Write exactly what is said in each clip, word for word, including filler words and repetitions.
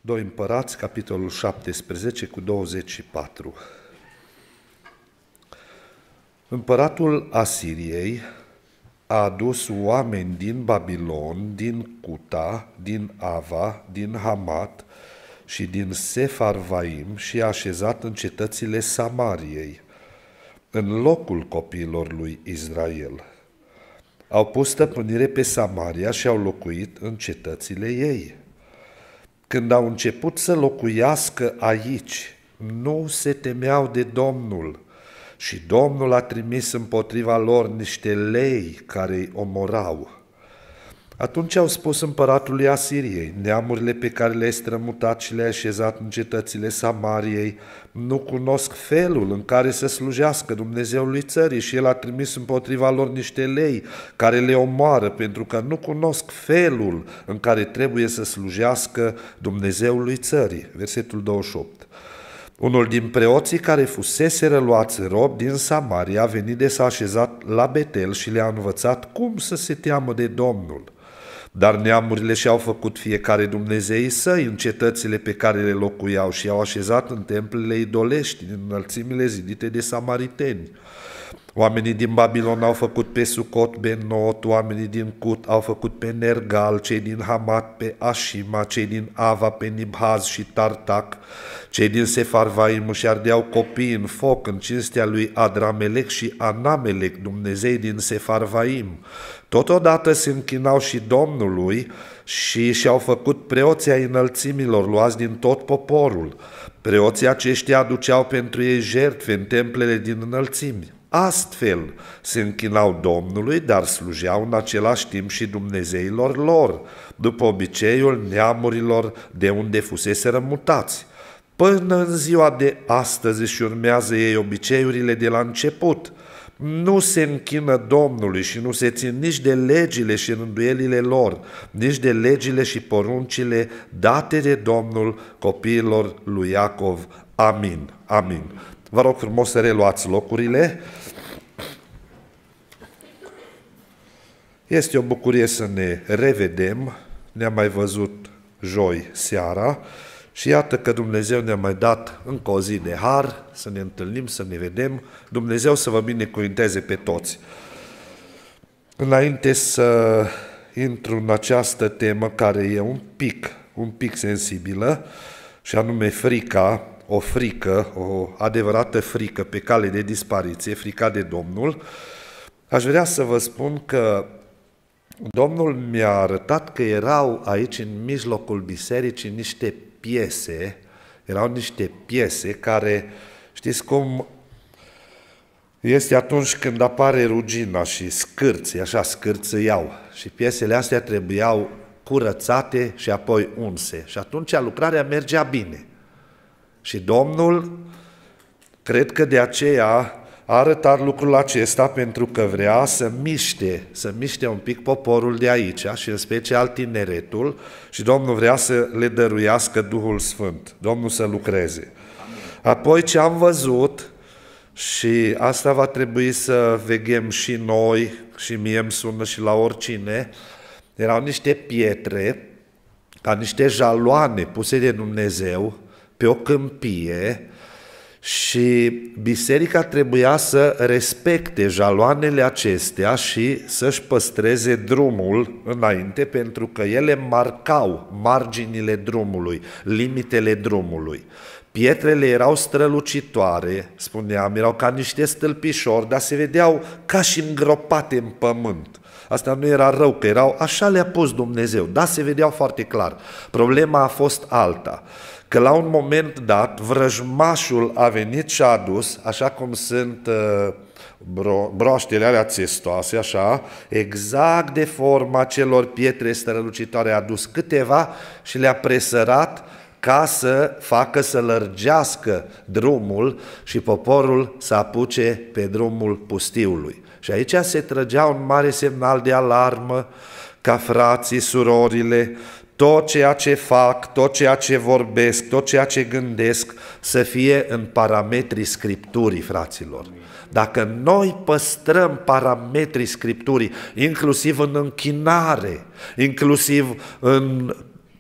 doi Împărați, capitolul șaptesprezece, cu douăzeci și patru. Împăratul Asiriei a adus oameni din Babilon, din Cuta, din Ava, din Hamat și din Sefarvaim și a așezat în cetățile Samariei, în locul copiilor lui Israel. Au pus stăpânire pe Samaria și au locuit în cetățile ei. Când au început să locuiască aici, nu se temeau de Domnul și Domnul a trimis împotriva lor niște lei care îi omorau. Atunci au spus împăratului Asiriei: neamurile pe care le-ai strămutat și le-ai așezat în cetățile Samariei nu cunosc felul în care să slujească Dumnezeului țării și El a trimis împotriva lor niște lei care le omoară, pentru că nu cunosc felul în care trebuie să slujească Dumnezeului țării. Versetul douăzeci și opt. Unul din preoții care fuseseră luați rob din Samaria a venit de s-a așezat la Betel și le-a învățat cum să se teamă de Domnul. Dar neamurile și-au făcut fiecare dumnezeii săi în cetățile pe care le locuiau și i-au așezat în templele idolești, din înălțimile zidite de samariteni. Oamenii din Babilon au făcut pe Sucot Benot, oamenii din Cut au făcut pe Nergal, cei din Hamat pe Ashima, cei din Ava pe Nibhaz și Tartac, cei din Sefarvaim își ardeau copiii în foc în cinstea lui Adramelec și Anamelec, dumnezei din Sefarvaim. Totodată se închinau și Domnului și și-au făcut preoții ai înălțimilor luați din tot poporul. Preoții aceștia aduceau pentru ei jertfe în templele din înălțimi. Astfel se închinau Domnului, dar slujeau în același timp și dumnezeilor lor, după obiceiul neamurilor de unde fuseseră mutați. Până în ziua de astăzi își urmează ei obiceiurile de la început. Nu se închină Domnului și nu se țin nici de legile și rânduielile lor, nici de legile și poruncile date de Domnul copiilor lui Iacov. Amin. Amin. Vă rog frumos să reluați locurile. Este o bucurie să ne revedem. Ne-am mai văzut joi seara și iată că Dumnezeu ne-a mai dat încă o zi de har să ne întâlnim, să ne vedem. Dumnezeu să vă binecuvinteze pe toți. Înainte să intru în această temă care e un pic, un pic sensibilă, și anume frica, o frică, o adevărată frică pe cale de dispariție, frica de Domnul, aș vrea să vă spun că Domnul mi-a arătat că erau aici în mijlocul bisericii niște piese, erau niște piese care, știți cum este atunci când apare rugina și scârții, așa scârțâiau, și piesele astea trebuiau curățate și apoi unse și atunci lucrarea mergea bine. Și Domnul, cred că de aceea a arătat lucrul acesta pentru că vrea să miște, să miște un pic poporul de aici și în special tineretul și Domnul vrea să le dăruiască Duhul Sfânt, Domnul să lucreze. Apoi ce am văzut, și asta va trebui să veghem și noi, și mie îmi sună și la oricine, erau niște pietre, ca niște jaloane puse de Dumnezeu pe o câmpie, și biserica trebuia să respecte jaloanele acestea și să-și păstreze drumul înainte, pentru că ele marcau marginile drumului, limitele drumului. Pietrele erau strălucitoare, spuneam, erau ca niște stâlpișori, dar se vedeau ca și îngropate în pământ. Asta nu era rău, că erau, așa le-a pus Dumnezeu, dar se vedeau foarte clar. Problema a fost alta, că la un moment dat vrăjmașul a venit și a adus, așa cum sunt uh, bro, broaștele alea țestoase, așa, exact de forma celor pietre strălucitoare, a adus câteva și le-a presărat ca să facă să lărgească drumul și poporul să apuce pe drumul pustiului. Și aici se trăgea un mare semnal de alarmă ca frații, surorile, tot ceea ce fac, tot ceea ce vorbesc, tot ceea ce gândesc să fie în parametrii Scripturii, fraților. Dacă noi păstrăm parametrii Scripturii, inclusiv în închinare, inclusiv în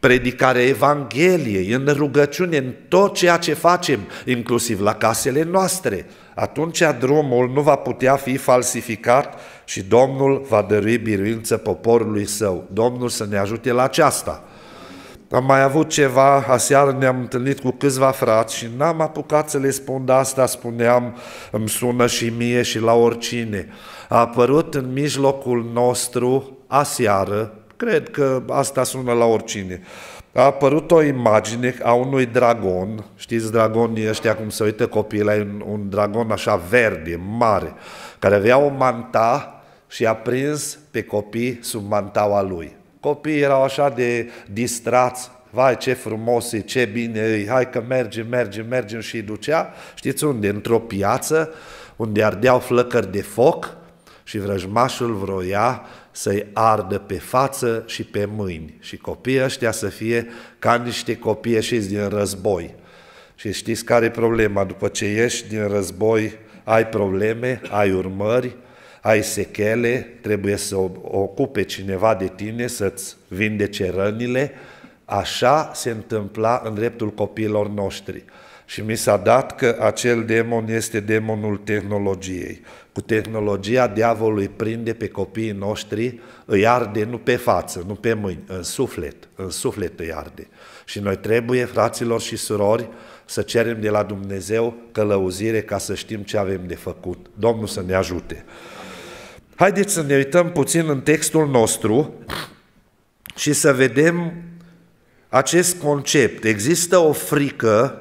predicarea Evangheliei, în rugăciune, în tot ceea ce facem, inclusiv la casele noastre. Atunci drumul nu va putea fi falsificat și Domnul va dărui biruință poporului său. Domnul să ne ajute la aceasta. Am mai avut ceva, aseară ne-am întâlnit cu câțiva frați și n-am apucat să le spun de asta, spuneam, îmi sună și mie și la oricine. A apărut în mijlocul nostru aseară, cred că asta sună la oricine, a apărut o imagine a unui dragon, știți dragonii ăștia cum se uită copiii la un, un dragon așa verde, mare, care avea o manta și a prins pe copii sub mantaua lui. Copiii erau așa de distrați, vai ce frumos e, ce bine e, hai că mergem, mergem, mergem și îi ducea, știți unde? Într-o piață unde ardeau flăcări de foc și vrăjmașul vroia să-i ardă pe față și pe mâini și copiii ăștia să fie ca niște copii ieșiți din război. Și știți care e problema? După ce ieși din război ai probleme, ai urmări, ai sechele, trebuie să ocupe cineva de tine, să-ți vindece rănile. Așa se întâmpla în dreptul copiilor noștri. Și mi s-a dat că acel demon este demonul tehnologiei. Cu tehnologia diavolul îi prinde pe copiii noștri, îi arde nu pe față, nu pe mâini, în suflet, în suflet îi arde. Și noi trebuie, fraților și surori, să cerem de la Dumnezeu călăuzire ca să știm ce avem de făcut. Domnul să ne ajute. Haideți să ne uităm puțin în textul nostru și să vedem acest concept. Există o frică,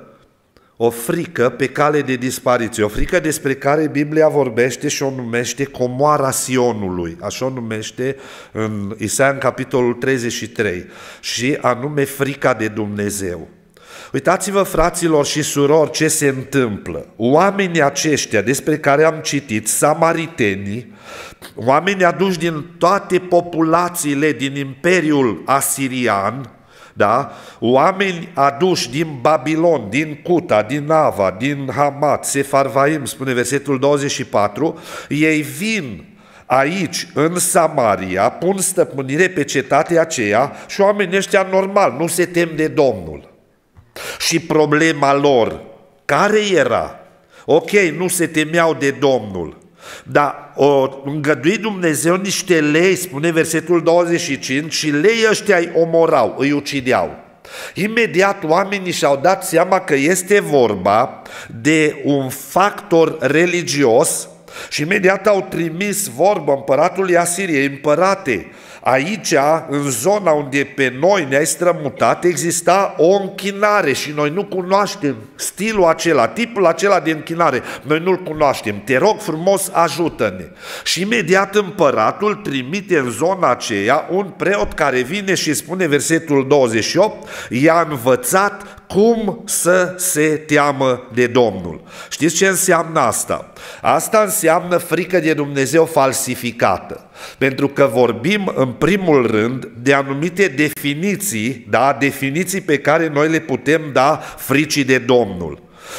o frică pe cale de dispariție, o frică despre care Biblia vorbește și o numește comoara Sionului, așa o numește în Isaia în capitolul treizeci și trei, și anume frica de Dumnezeu. Uitați-vă, fraților și surori, ce se întâmplă. Oamenii aceștia despre care am citit, samaritenii, oameni aduși din toate populațiile din Imperiul Asirian, da? Oameni aduși din Babilon, din Cuta, din Ava, din Hamat, Sefarvaim, spune versetul douăzeci și patru, ei vin aici, în Samaria, pun stăpânire pe cetatea aceea și oamenii ăștia normal, nu se tem de Domnul. Și problema lor, care era? Ok, nu se temeau de Domnul, dar o îngădui Dumnezeu niște lei, spune versetul douăzeci și cinci, și lei ăștia îi omorau, îi ucideau. Imediat oamenii și-au dat seama că este vorba de un factor religios și imediat au trimis vorbă împăratului Asiriei: împărate, aici, în zona unde pe noi ne-ai strămutat, exista o închinare și noi nu cunoaștem stilul acela, tipul acela de închinare. Noi nu-l cunoaștem. Te rog frumos, ajută-ne. Și imediat împăratul trimite în zona aceea un preot care vine și spune, versetul douăzeci și opt, i-a învățat cum să se teamă de Domnul. Știți ce înseamnă asta? Asta înseamnă frică de Dumnezeu falsificată. Pentru că vorbim în primul rând de anumite definiții, da? Definiții pe care noi le putem da fricii de Domnul.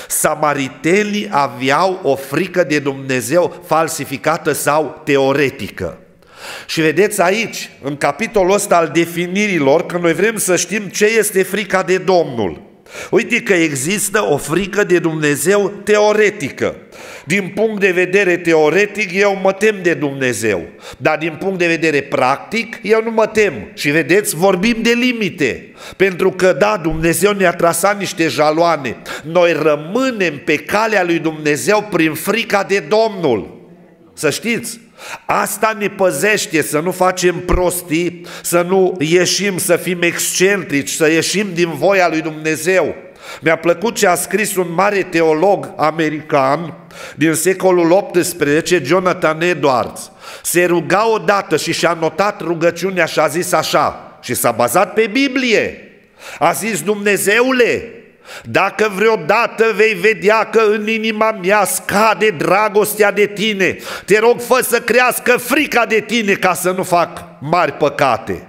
Samaritenii aveau o frică de Dumnezeu falsificată sau teoretică. Și vedeți aici, în capitolul ăsta al definirilor, că noi vrem să știm ce este frica de Domnul. Uite că există o frică de Dumnezeu teoretică. Din punct de vedere teoretic, eu mă tem de Dumnezeu, dar din punct de vedere practic, eu nu mă tem. Și vedeți, vorbim de limite, pentru că da, Dumnezeu ne-a trasat niște jaloane. Noi rămânem pe calea lui Dumnezeu prin frica de Domnul. Să știți, asta ne păzește să nu facem prostii, să nu ieșim, să fim excentrici, să ieșim din voia lui Dumnezeu. Mi-a plăcut ce a scris un mare teolog american din secolul optsprezece, Jonathan Edwards. Se ruga odată și și-a notat rugăciunea și a zis așa, și s-a bazat pe Biblie. A zis: Dumnezeule, dacă vreodată vei vedea că în inima mea scade dragostea de tine, te rog, fă să crească frica de tine ca să nu fac mari păcate.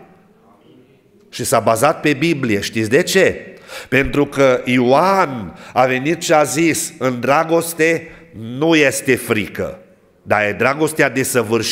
Și s-a bazat pe Biblie. Știți de ce? Pentru că Ioan a venit și a zis: în dragoste nu este frică, dar e dragostea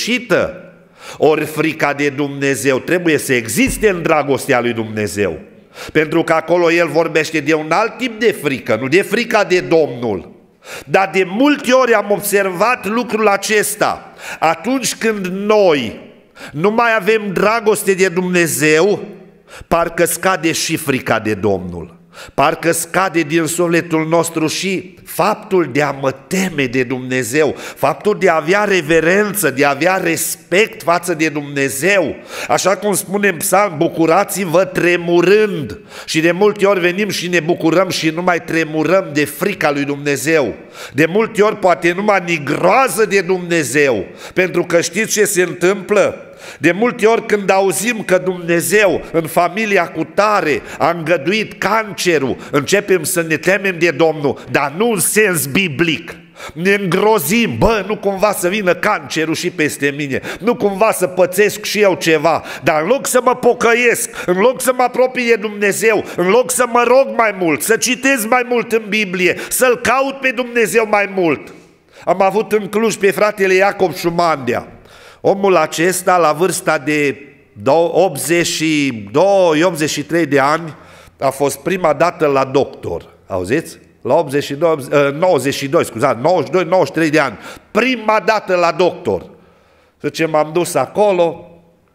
desăvârșită. Ori frica de Dumnezeu trebuie să existe în dragostea lui Dumnezeu. Pentru că acolo el vorbește de un alt tip de frică, nu de frica de Domnul. Dar de multe ori am observat lucrul acesta. Atunci când noi nu mai avem dragoste de Dumnezeu, parcă scade și frica de Domnul. Parcă scade din sufletul nostru și faptul de a mă teme de Dumnezeu, faptul de a avea reverență, de a avea respect față de Dumnezeu. Așa cum spune în Psalm, bucurați-vă tremurând. Și de multe ori venim și ne bucurăm și nu mai tremurăm de frica lui Dumnezeu. De multe ori poate numai ni groază de Dumnezeu, pentru că știți ce se întâmplă? De multe ori când auzim că Dumnezeu în familia cu tare a îngăduit cancerul, începem să ne temem de Domnul, dar nu în sens biblic. Ne îngrozim, bă, nu cumva să vină cancerul și peste mine, nu cumva să pățesc și eu ceva, dar în loc să mă pocăiesc, în loc să mă apropii de Dumnezeu, în loc să mă rog mai mult, să citesc mai mult în Biblie, să-L caut pe Dumnezeu mai mult. Am avut în Cluj pe fratele Iacob Șumandea. Omul acesta, la vârsta de optzeci și doi optzeci și trei de ani, a fost prima dată la doctor. Auziți? La optzeci și doi, nouăzeci și doi, scuzați, nouăzeci și doi nouăzeci și trei de ani. Prima dată la doctor. Zice, m-am dus acolo.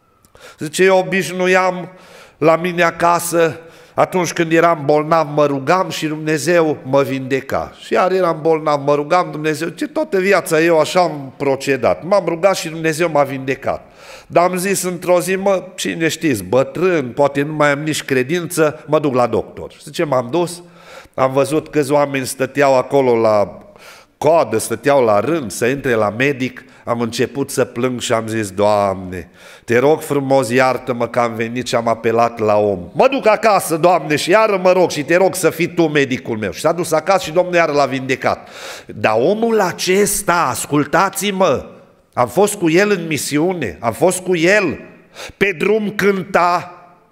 Zice, eu obișnuiam la mine acasă, atunci când eram bolnav, mă rugam și Dumnezeu mă vindeca. Și iar eram bolnav, mă rugam, Dumnezeu, ce toată viața eu așa am procedat. M-am rugat și Dumnezeu m-a vindecat. Dar am zis într-o zi, mă, cine știți, bătrân, poate nu mai am nici credință, mă duc la doctor. Și zice, m-am dus, am văzut câți oameni stăteau acolo la coadă, stăteau la rând să intre la medic. Am început să plâng și am zis, Doamne, te rog frumos, iartă-mă că am venit și am apelat la om. Mă duc acasă, Doamne, și iară mă rog și te rog să fii Tu medicul meu. Și s-a dus acasă și Domnul iară l-a vindecat. Dar omul acesta, ascultați-mă, am fost cu el în misiune, am fost cu el, pe drum cânta,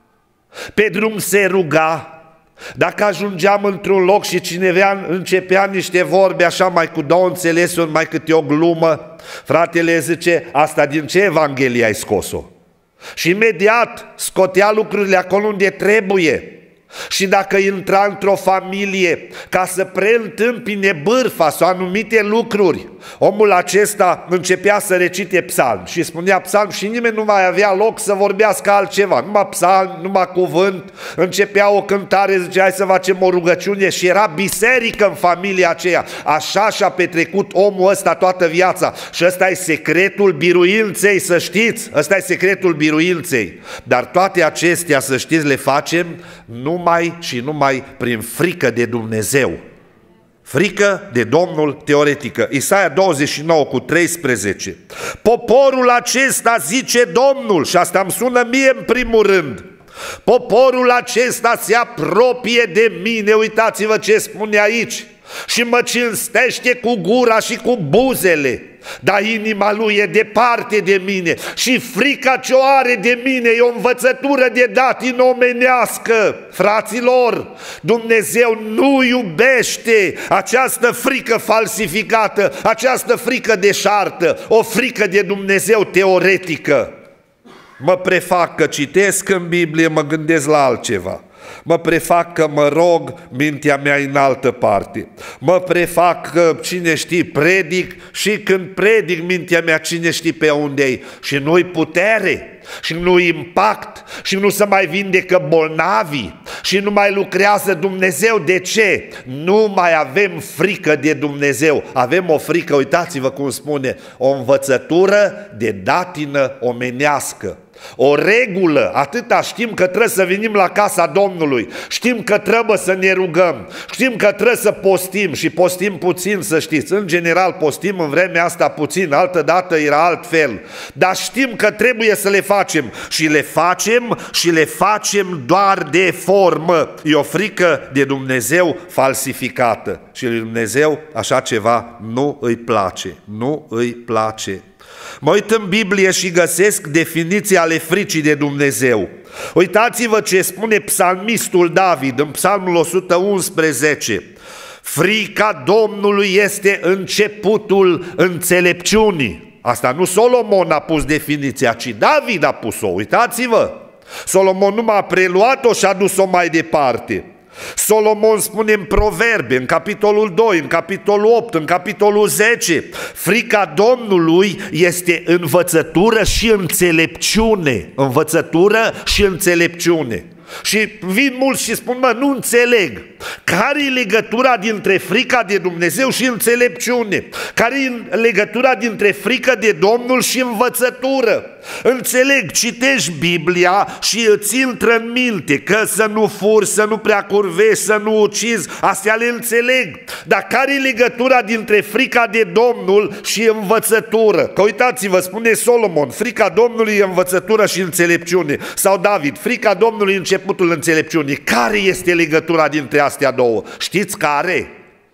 pe drum se ruga. Dacă ajungeam într-un loc și cineva începea niște vorbe așa mai cu două înțelesuri, mai câte o glumă, fratele zice, asta din ce Evanghelie ai scos-o? Și imediat scotea lucrurile acolo unde trebuie. Și dacă intra într-o familie ca să preîntâmpine bârfa sau anumite lucruri, omul acesta începea să recite psalm și spunea psalm și nimeni nu mai avea loc să vorbească altceva, numai psalm, numai cuvânt. Începea o cântare, zicea, hai să facem o rugăciune și era biserică în familia aceea. Așa și-a petrecut omul ăsta toată viața și ăsta e secretul biruinței, să știți, ăsta e secretul biruinței. Dar toate acestea, să știți, le facem numai și numai prin frică de Dumnezeu. Frică de Domnul teoretică. Isaia douăzeci și nouă cu treisprezece. Poporul acesta, zice Domnul, și asta îmi sună mie în primul rând, poporul acesta se apropie de mine, uitați-vă ce spune aici, și mă cinstește cu gura și cu buzele, dar inima lui e departe de mine și frica ce o are de mine e o învățătură de datină omenească. Fraților, Dumnezeu nu iubește această frică falsificată, această frică deșartă, o frică de Dumnezeu teoretică. Mă prefac că citesc în Biblie, mă gândesc la altceva. Mă prefac că mă rog, mintea mea în altă parte. Mă prefac că, cine știe, predic și când predic mintea mea, cine știe pe unde-i. Și nu-i putere, și nu-i impact, și nu se mai vindecă bolnavii, și nu mai lucrează Dumnezeu. De ce? Nu mai avem frică de Dumnezeu. Avem o frică, uitați-vă cum spune, o învățătură de datină omenească. O regulă, atâta știm că trebuie să venim la casa Domnului, știm că trebuie să ne rugăm, știm că trebuie să postim și postim puțin, să știți. În general postim în vremea asta puțin, altă dată era altfel, dar știm că trebuie să le facem și le facem și le facem doar de formă. E o frică de Dumnezeu falsificată și lui Dumnezeu așa ceva nu îi place, nu îi place. Mă uit în Biblie și găsesc definiții ale fricii de Dumnezeu. Uitați-vă ce spune psalmistul David în Psalmul o sută unsprezece. Frica Domnului este începutul înțelepciunii. Asta nu Solomon a pus definiția, ci David a pus-o. Uitați-vă. Solomon nu m-a preluat-o și a dus-o mai departe. Solomon spune în Proverbe, în capitolul doi, în capitolul opt, în capitolul zece, frica Domnului este învățătură și înțelepciune. Învățătură și înțelepciune. Și vin mulți și spun, mă, nu înțeleg. Care e legătura dintre frica de Dumnezeu și înțelepciune? Care e legătura dintre frică de Domnul și învățătură? Înțeleg, citești Biblia și îți intră în minte că să nu furi, să nu prea curvești, să nu ucizi, astea le înțeleg. Dar care e legătura dintre frica de Domnul și învățătură? Că uitați-vă, spune Solomon, frica Domnului e învățătură și înțelepciune. Sau David, frica Domnului e începutul înțelepciunii. Care este legătura dintre astea două? Știți care?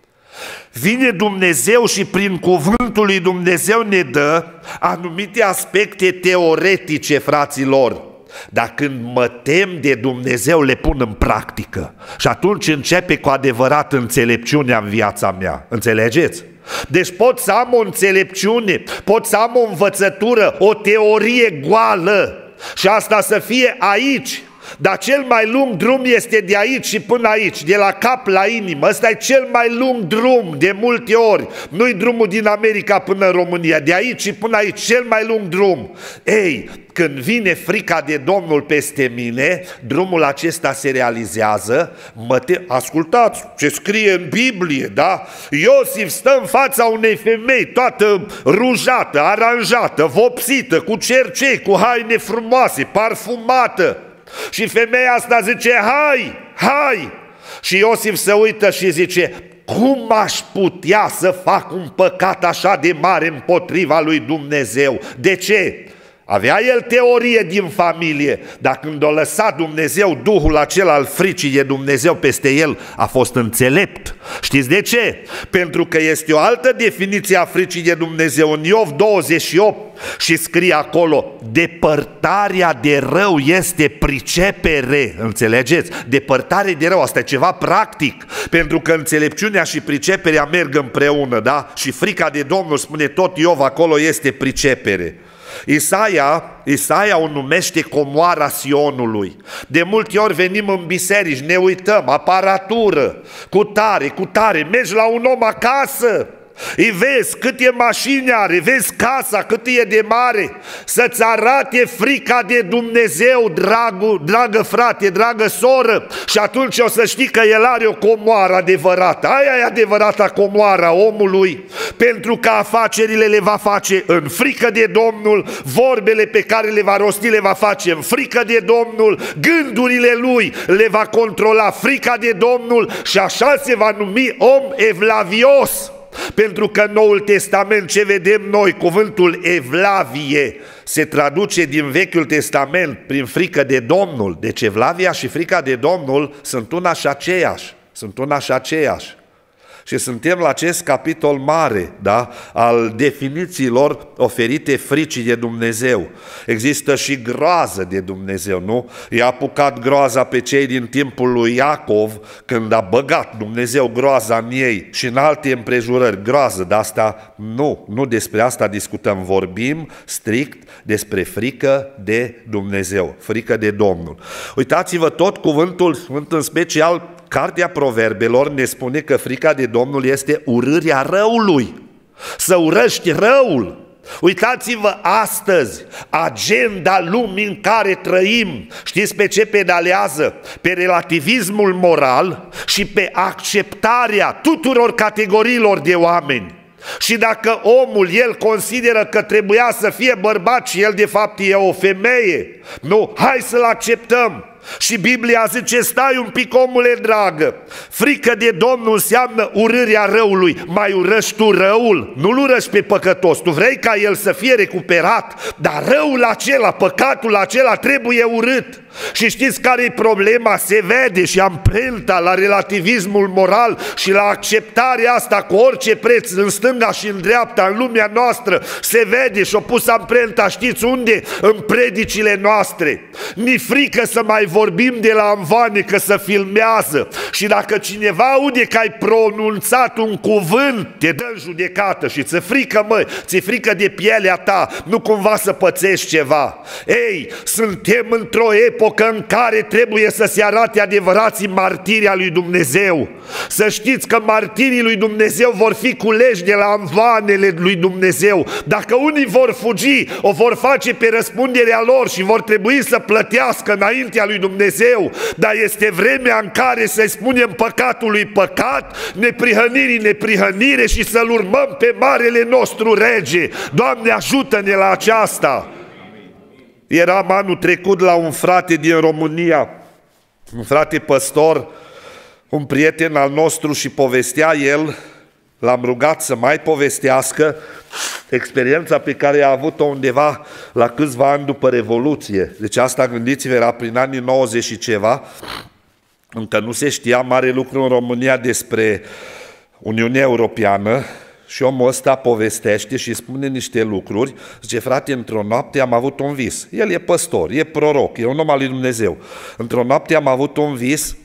Vine Dumnezeu și prin cuvântul lui Dumnezeu ne dă anumite aspecte teoretice, fraților. Dar când mă tem de Dumnezeu, le pun în practică. Și atunci începe cu adevărat înțelepciunea în viața mea. Înțelegeți? Deci pot să am o înțelepciune, pot să am o învățătură, o teorie goală și asta să fie aici. Dar cel mai lung drum este de aici și până aici, de la cap la inimă. Ăsta e cel mai lung drum de multe ori. Nu-i drumul din America până în România, de aici și până aici, cel mai lung drum. Ei, când vine frica de Domnul peste mine, drumul acesta se realizează. Mă te... Ascultați ce scrie în Biblie, da? Iosif stă în fața unei femei toată rujată, aranjată, vopsită, cu cercei, cu haine frumoase, parfumată. Și femeia asta zice, hai, hai! Și Iosif se uită și zice, cum aș putea să fac un păcat așa de mare împotriva lui Dumnezeu? De ce? Avea el teorie din familie, dar când a lăsat Dumnezeu Duhul acela al fricii de Dumnezeu peste el, a fost înțelept. Știți de ce? Pentru că este o altă definiție a fricii de Dumnezeu în Iov douăzeci și opt și scrie acolo, depărtarea de rău este pricepere. Înțelegeți? Depărtare de rău, asta e ceva practic, pentru că înțelepciunea și priceperea merg împreună, da? Și frica de Domnul, spune tot Iov acolo, este pricepere. Isaia, Isaia o numește comoara Sionului. De multe ori venim în biserici, ne uităm, aparatură, cu tare, cu tare, mergi la un om acasă, îi vezi câte mașini are, vezi casa cât e de mare, să-ți arate frica de Dumnezeu, dragul, dragă frate, dragă soră, și atunci o să știi că el are o comoară adevărată. Aia e adevărata comoara omului, pentru că afacerile le va face în frică de Domnul, vorbele pe care le va rosti le va face în frică de Domnul, gândurile lui le va controla frica de Domnul și așa se va numi om evlavios. Pentru că în Noul Testament ce vedem noi, cuvântul evlavie se traduce din Vechiul Testament prin frică de Domnul. Deci evlavia și frica de Domnul sunt una și aceeași, sunt una și aceeași. Și suntem la acest capitol mare, da, al definițiilor oferite fricii de Dumnezeu. Există și groază de Dumnezeu, nu? I-a apucat groaza pe cei din timpul lui Iacov, când a băgat Dumnezeu groaza în ei și în alte împrejurări. Groază, dar asta nu, nu despre asta discutăm. Vorbim strict despre frică de Dumnezeu, frică de Domnul. Uitați-vă, tot cuvântul Sfânt, în special Cartea Proverbelor, ne spune că frica de Domnul este urârea răului. Să urăști răul. Uitați-vă astăzi, agenda lumii în care trăim, știți pe ce pedalează? Pe relativismul moral și pe acceptarea tuturor categoriilor de oameni. Și dacă omul, el consideră că trebuia să fie bărbat și el de fapt e o femeie, nu, hai să-l acceptăm. Și Biblia zice, stai un pic, omule dragă, frică de Domnul înseamnă urârea răului. Mai urăști tu răul? Nu-l urăști pe păcătos, tu vrei ca el să fie recuperat, dar răul acela, păcatul acela trebuie urât. Și știți care e problema? Se vede și amprenta la relativismul moral și la acceptarea asta cu orice preț în stânga și în dreapta, în lumea noastră, se vede și-o pus amprenta, știți unde? În predicile noastre. Ni frică să mai vorbim de la amvane că se filmează. Și dacă cineva aude că ai pronunțat un cuvânt, te dă în judecată și ți-e frică, mă, ți-e frică de pielea ta, nu cumva să pățești ceva. Ei, suntem într-o epocă în care trebuie să se arate adevărații martiri al lui Dumnezeu. Să știți că martirii lui Dumnezeu vor fi culeși de la anvoanele lui Dumnezeu. Dacă unii vor fugi, o vor face pe răspunderea lor și vor trebui să plătească înaintea lui Dumnezeu. Dar este vremea în care să-i spunem păcatului păcat, neprihănirii neprihănire și să-L urmăm pe marele nostru rege. Doamne, ajută-ne la aceasta! Eram anul trecut la un frate din România, un frate păstor, un prieten al nostru, și povestea el, l-am rugat să mai povestească experiența pe care a avut-o undeva la câțiva ani după Revoluție. Deci asta, gândiți-vă, era prin anii nouăzeci și ceva, încă nu se știa mare lucru în România despre Uniunea Europeană. Și omul ăsta povestește și spune niște lucruri. Zice: frate, într-o noapte am avut un vis. El e păstor, e proroc, e un om al lui Dumnezeu. Într-o noapte am avut un vis.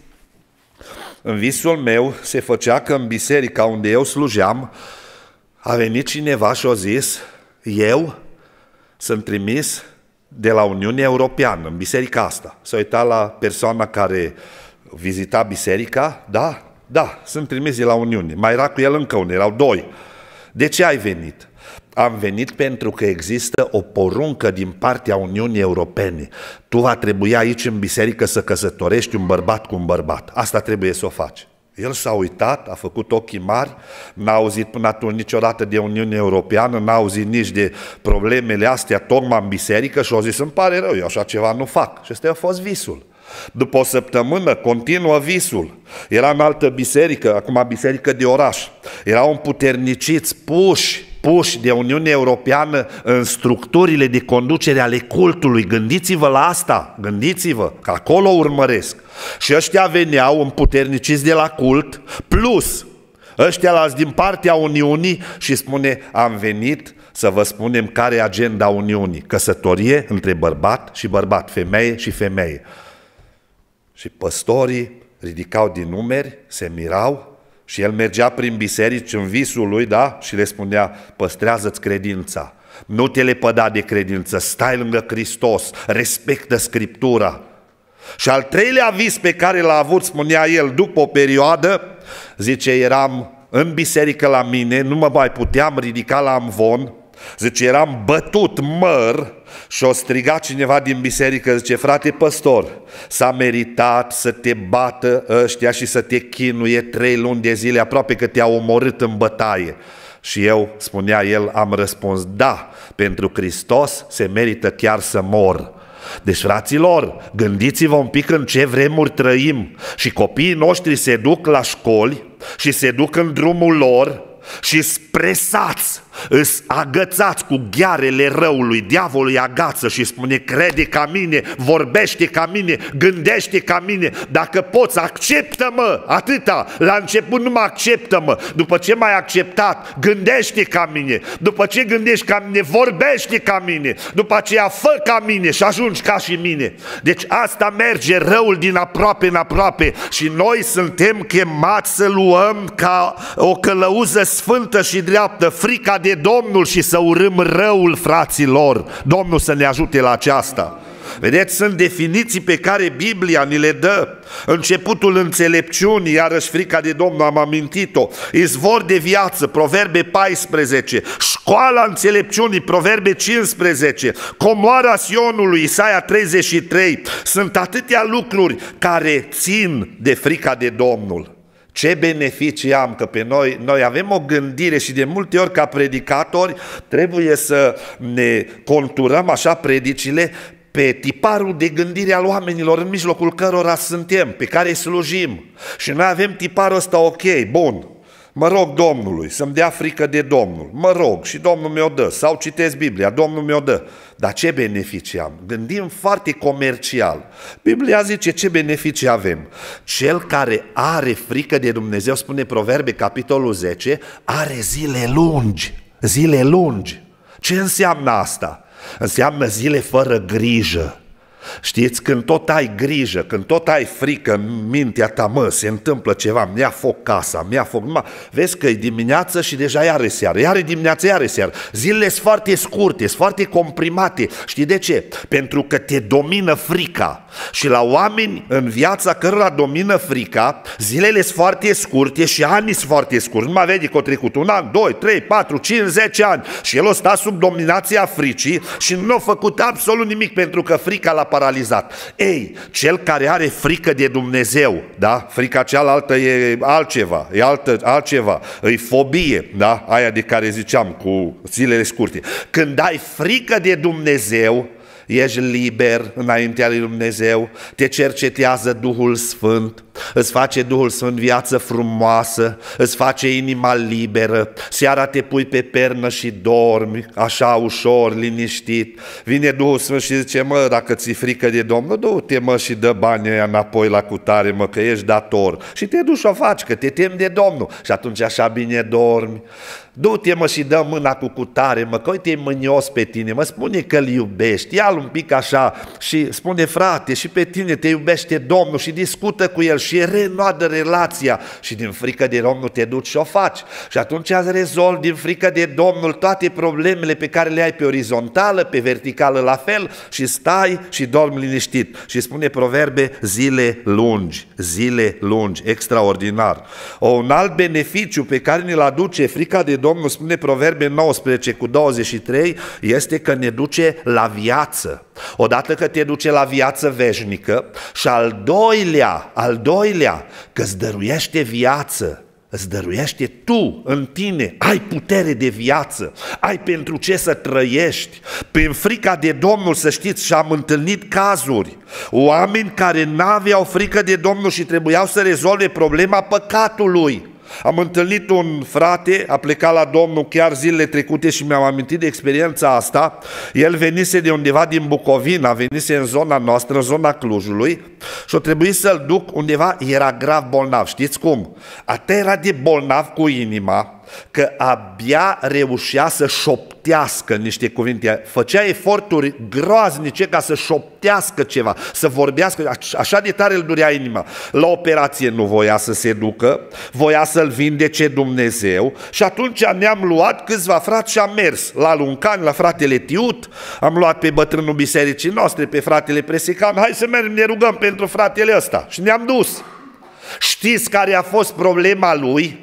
În visul meu se făcea că în biserica unde eu slujeam a venit cineva și a zis: eu sunt trimis de la Uniunea Europeană în biserica asta. S-a uitat la persoana care vizita biserica. Da, da, sunt trimis de la Uniune. Mai era cu el încă unul, erau doi. De ce ai venit? Am venit pentru că există o poruncă din partea Uniunii Europene. Tu va trebui aici în biserică să căsătorești un bărbat cu un bărbat. Asta trebuie să o faci. El s-a uitat, a făcut ochii mari, n-a auzit până atunci niciodată de Uniunea Europeană, n-a auzit nici de problemele astea tocmai în biserică și a zis: îmi pare rău, eu așa ceva nu fac. Și ăsta a fost visul. După o săptămână continuă visul. Era în altă biserică, acum biserică de oraș. Erau împuterniciți, puși, puși de Uniunea Europeană în structurile de conducere ale cultului. Gândiți-vă la asta, gândiți-vă, că acolo urmăresc. Și ăștia veneau împuterniciți de la cult, plus ăștia lați din partea Uniunii și spune: am venit să vă spunem care e agenda Uniunii. Căsătorie între bărbat și bărbat, femeie și femeie. Și păstorii ridicau din numeri, se mirau și el mergea prin biserici în visul lui, da? Și le spunea: păstrează-ți credința, nu te lepăda de credință, stai lângă Hristos, respectă Scriptura. Și al treilea vis pe care l-a avut, spunea el, după o perioadă, zice: eram în biserică la mine, nu mă mai puteam ridica la amvon, zice, eram bătut măr și o striga cineva din biserică, zice: frate păstor, s-a meritat să te bată ăștia și să te chinuie trei luni de zile, aproape că te-au omorât în bătaie. Și eu, spunea el, am răspuns: da, pentru Hristos se merită chiar să mor. Deci, fraților, gândiți-vă un pic în ce vremuri trăim. Și copiii noștri se duc la școli și se duc în drumul lor și spresați, îs agățați cu ghearele răului, diavolul îi agață și spune: crede ca mine, vorbește ca mine, gândește ca mine, dacă poți, acceptă-mă, atâta, la început nu mă acceptă-mă, după ce m-ai acceptat, gândește ca mine, după ce gândești ca mine, vorbește ca mine, după aceea fă ca mine și ajungi ca și mine. Deci asta merge, răul din aproape în aproape, și noi suntem chemați să luăm ca o călăuză sfântă și dreaptă frica de de Domnul și să urâm răul, fraților. Domnul să ne ajute la aceasta. Vedeți, sunt definiții pe care Biblia ni le dă. Începutul înțelepciunii, iarăși frica de Domnul, am amintit-o. Izvor de viață, Proverbe paisprezece. Școala înțelepciunii, Proverbe cincisprezece. Comoara Sionului, Isaia treizeci și trei. Sunt atâtea lucruri care țin de frica de Domnul. Ce beneficii am, că pe noi, noi avem o gândire și de multe ori ca predicatori trebuie să ne conturăm așa predicile pe tiparul de gândire al oamenilor în mijlocul cărora suntem, pe care slujim. Și noi avem tiparul ăsta: ok, bun, mă rog Domnului să-mi dea frică de Domnul, mă rog și Domnul mi-o dă, sau citesc Biblia, Domnul mi-o dă. Dar ce beneficii am? Gândim foarte comercial. Biblia zice ce beneficii avem. Cel care are frică de Dumnezeu, spune Proverbe, capitolul zece, are zile lungi, zile lungi. Ce înseamnă asta? Înseamnă zile fără grijă. Știți, când tot ai grijă, când tot ai frică în mintea ta, mă, se întâmplă ceva, mi-a foc casa, mi-a foc, mă, vezi că e dimineață și deja iar e seară, iar e dimineață, iar e seară. Zilele sunt foarte scurte, sunt foarte comprimate. Știi de ce? Pentru că te domină frica. Și la oameni în viața cărora domină frica, zilele sunt foarte scurte și anii sunt foarte scurți. Nu mai vede că o trecut un an, doi, trei, patru, cinci, zece ani și el o sta sub dominația fricii și nu a făcut absolut nimic pentru că frica l-a paralizat. Ei, cel care are frică de Dumnezeu, da? Frica cealaltă e altceva, e altă, altceva, e fobie, da? Aia de care ziceam cu zilele scurte. Când ai frică de Dumnezeu, ești liber înaintea lui Dumnezeu, te cercetează Duhul Sfânt, îți face Duhul Sfânt viață frumoasă, îți face inima liberă, seara te pui pe pernă și dormi, așa ușor, liniștit, vine Duhul Sfânt și zice, mă, dacă ți-e frică de Domnul, du-te, mă, și dă banii aia înapoi la cutare, mă, că ești dator. Și te duci și o faci, că te temi de Domnul și atunci așa bine dormi. Du-te, mă, și dă mâna cu cutare, mă, că uite, e mânios pe tine, mă, spune că îl iubești, ia-l un pic așa și spune, frate, și pe tine te iubește Domnul și discută cu el și renoadă relația și din frică de Domnul te duci și o faci. Și atunci îți rezolvi din frică de Domnul toate problemele pe care le ai pe orizontală, pe verticală la fel și stai și dormi liniștit. Și spune Proverbe, zile lungi, zile lungi, extraordinar. O, un alt beneficiu pe care ne-l aduce frica de Domnul, spune Proverbe nouăsprezece cu douăzeci și trei, este că ne duce la viață. Odată că te duce la viață veșnică și al doilea, al doilea, că îți dăruiește viață. Îți dăruiește tu, în tine, ai putere de viață, ai pentru ce să trăiești. Prin frica de Domnul, să știți, și-am întâlnit cazuri, oameni care n-aveau frică de Domnul și trebuiau să rezolve problema păcatului. Am întâlnit un frate, a plecat la Domnul chiar zilele trecute și mi-am amintit de experiența asta. El venise de undeva din Bucovina, venise în zona noastră, în zona Clujului și o trebuie să-l duc undeva, era grav bolnav. Știți cum? Atât era de bolnav cu inima că abia reușea să șoptească niște cuvinte, făcea eforturi groaznice ca să șoptească ceva, să vorbească, așa de tare îl durea inima. La operație nu voia să se ducă, voia să-l vindece Dumnezeu și atunci ne-am luat câțiva frați și am mers la Luncani, la fratele Tiut, am luat pe bătrânul bisericii noastre, pe fratele Presecan, hai să mergem, ne rugăm pentru fratele ăsta și ne-am dus. Știți care a fost problema lui?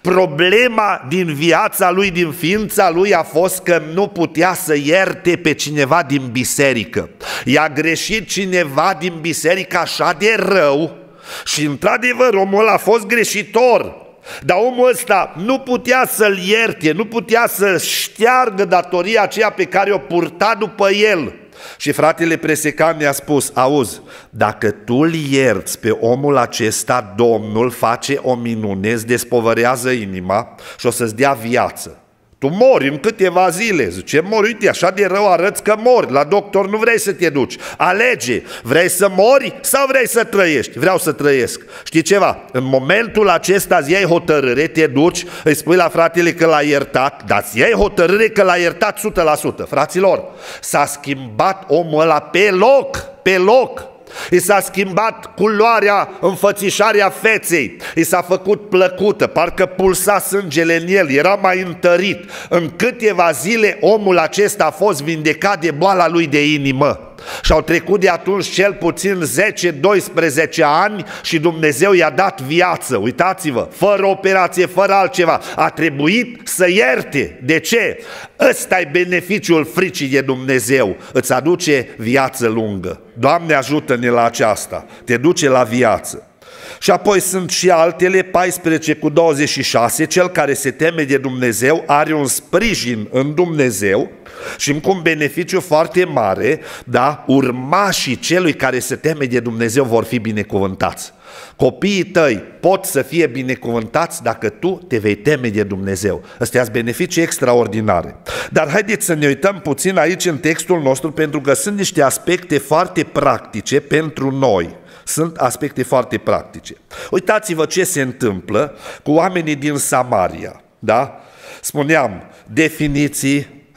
Problema din viața lui, din ființa lui a fost că nu putea să ierte pe cineva din biserică. I-a greșit cineva din biserică așa de rău și într-adevăr omul ăla a fost greșitor. Dar omul ăsta nu putea să-l ierte, nu putea să șteargă datoria aceea pe care o purta după el. Și fratele Presecan ne-a spus, auzi, dacă tu îl ierți pe omul acesta, Domnul face o minune, îți despovărează inima și o să-ți dea viață. Tu mori în câteva zile, zice, mori, uite, așa de rău arăți că mori, la doctor nu vrei să te duci, alege, vrei să mori sau vrei să trăiești? Vreau să trăiesc. Știi ceva? În momentul acesta îți iei hotărâre, te duci, îi spui la fratele că l-a iertat, dar îți iei hotărâre că l-a iertat o sută la sută. Fraților, s-a schimbat omul ăla pe loc, pe loc. I s-a schimbat culoarea, înfățișarea feței, i s-a făcut plăcută, parcă pulsa sângele în el, era mai întărit. În câteva zile omul acesta a fost vindecat de boala lui de inimă. Și au trecut de atunci cel puțin zece doisprezece ani și Dumnezeu i-a dat viață. Uitați-vă, fără operație, fără altceva. A trebuit să ierte. De ce? Ăsta e beneficiul fricii de Dumnezeu. Îți aduce viață lungă. Doamne, ajută-ne la aceasta. Te duce la viață. Și apoi sunt și altele, paisprezece cu douăzeci și șase, cel care se teme de Dumnezeu are un sprijin în Dumnezeu și încă un beneficiu foarte mare, da? Urmașii celui care se teme de Dumnezeu vor fi binecuvântați. Copiii tăi pot să fie binecuvântați dacă tu te vei teme de Dumnezeu. Astea sunt beneficii extraordinare. Dar haideți să ne uităm puțin aici în textul nostru, pentru că sunt niște aspecte foarte practice pentru noi. Sunt aspecte foarte practice. Uitați-vă ce se întâmplă cu oamenii din Samaria. Da? Spuneam, definiții,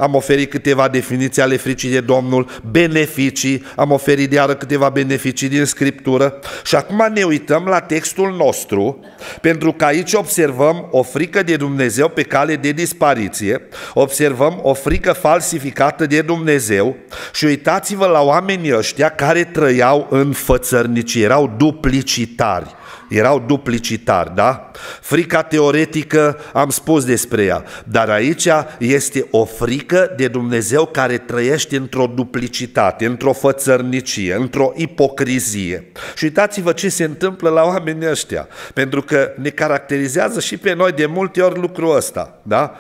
am oferit câteva definiții ale fricii de Domnul, beneficii, am oferit de iară câteva beneficii din Scriptură și acum ne uităm la textul nostru, pentru că aici observăm o frică de Dumnezeu pe cale de dispariție, observăm o frică falsificată de Dumnezeu și uitați-vă la oamenii ăștia care trăiau în fățărnicie, erau duplicitari. Erau duplicitari, da? Frica teoretică am spus despre ea, dar aici este o frică de Dumnezeu care trăiește într-o duplicitate, într-o fățărnicie, într-o ipocrizie. Și uitați-vă ce se întâmplă la oamenii ăștia, pentru că ne caracterizează și pe noi de multe ori lucrul ăsta, da?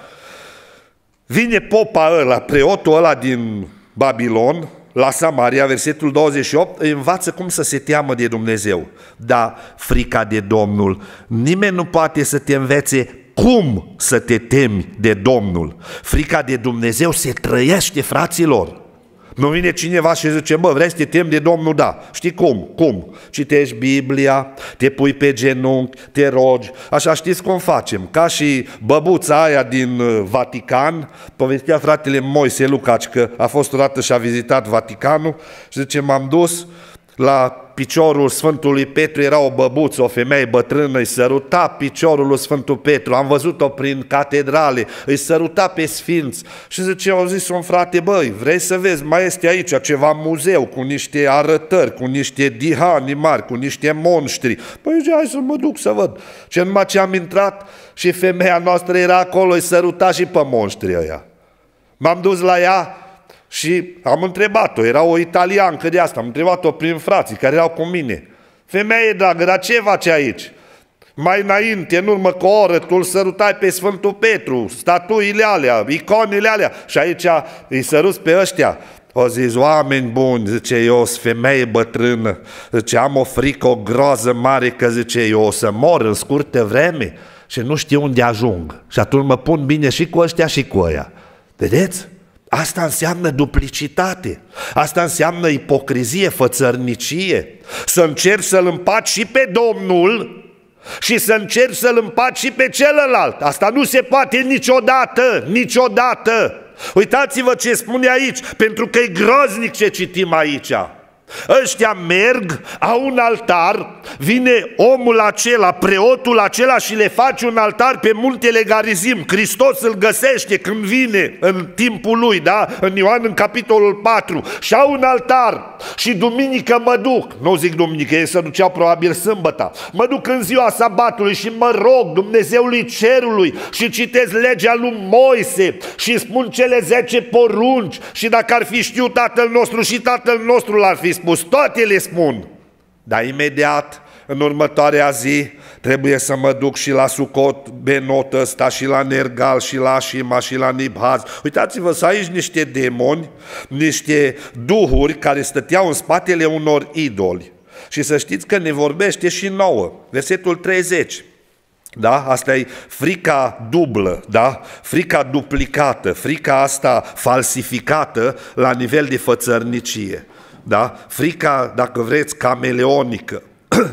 Vine popa ăla, preotul ăla din Babilon, la Samaria, versetul douăzeci și opt, îi învață cum să se teamă de Dumnezeu. Dar frica de Domnul, nimeni nu poate să te învețe cum să te temi de Domnul. Frica de Dumnezeu se trăiește, fraților. Nu vine cineva și zice, bă, vrei să te temi de Domnul? Da. Știi cum? Cum? Citești Biblia, te pui pe genunchi, te rogi. Așa știți cum facem. Ca și băbuța aia din Vatican, povestea fratele Moise Lucaci că a fost o dată și a vizitat Vaticanul și zice, m-am dus la piciorul Sfântului Petru, era o băbuță, o femeie bătrână, îi săruta piciorul lui Sfântul Petru, am văzut-o prin catedrale, îi săruta pe sfinți și zice, au zis un frate, băi, vrei să vezi, mai este aici ceva muzeu cu niște arătări, cu niște dihani mari, cu niște monștri. Păi zice, hai să mă duc să văd. Și numai ce am intrat și femeia noastră era acolo, îi săruta și pe monștrii ăia. M-am dus la ea și am întrebat-o, era o italiancă de asta, am întrebat-o prin frații care erau cu mine. Femeie dragă, dar ce faci aici? Mai înainte, în urmă cu o oră, tu îl sărutai pe Sfântul Petru, statuile alea, iconele alea și aici îi săruți pe ăștia. O zis, oameni buni, zice, eu sunt femeie bătrână, zice, am o frică, o groază mare că, zice, eu o să mor în scurtă vreme și nu știu unde ajung. Și atunci mă pun bine și cu ăștia și cu ăia. Vedeți? Asta înseamnă duplicitate, asta înseamnă ipocrizie, fățărnicie, să încerci să-L împaci și pe Domnul și să încerci să-L împaci și pe celălalt. Asta nu se poate niciodată, niciodată. Uitați-vă ce spune aici, pentru că e groznic ce citim aici. Ăștia merg, au un altar, vine omul acela, preotul acela și le face un altar pe muntele Garizim. Hristos îl găsește când vine în timpul lui, da? În Ioan, în capitolul patru. Și au un altar și duminică mă duc, nu zic duminică, ei se duceau probabil sâmbătă, mă duc în ziua sabatului și mă rog Dumnezeului cerului și citesc legea lui Moise și spun cele zece porunci și dacă ar fi știut Tatăl nostru și Tatăl nostru l-ar fi spus, toate le spun. Dar imediat, în următoarea zi, trebuie să mă duc și la Sucot Benot ăsta, și la Nergal, și la Ashima, și la Nibhaz. Uitați-vă, să aici niște demoni, niște duhuri care stăteau în spatele unor idoli. Și să știți că ne vorbește și nouă. Versetul treizeci. Da? Asta e frica dublă, da? Frica duplicată, frica asta falsificată la nivel de fățărnicie. Da? Frica, dacă vreți, cameleonică.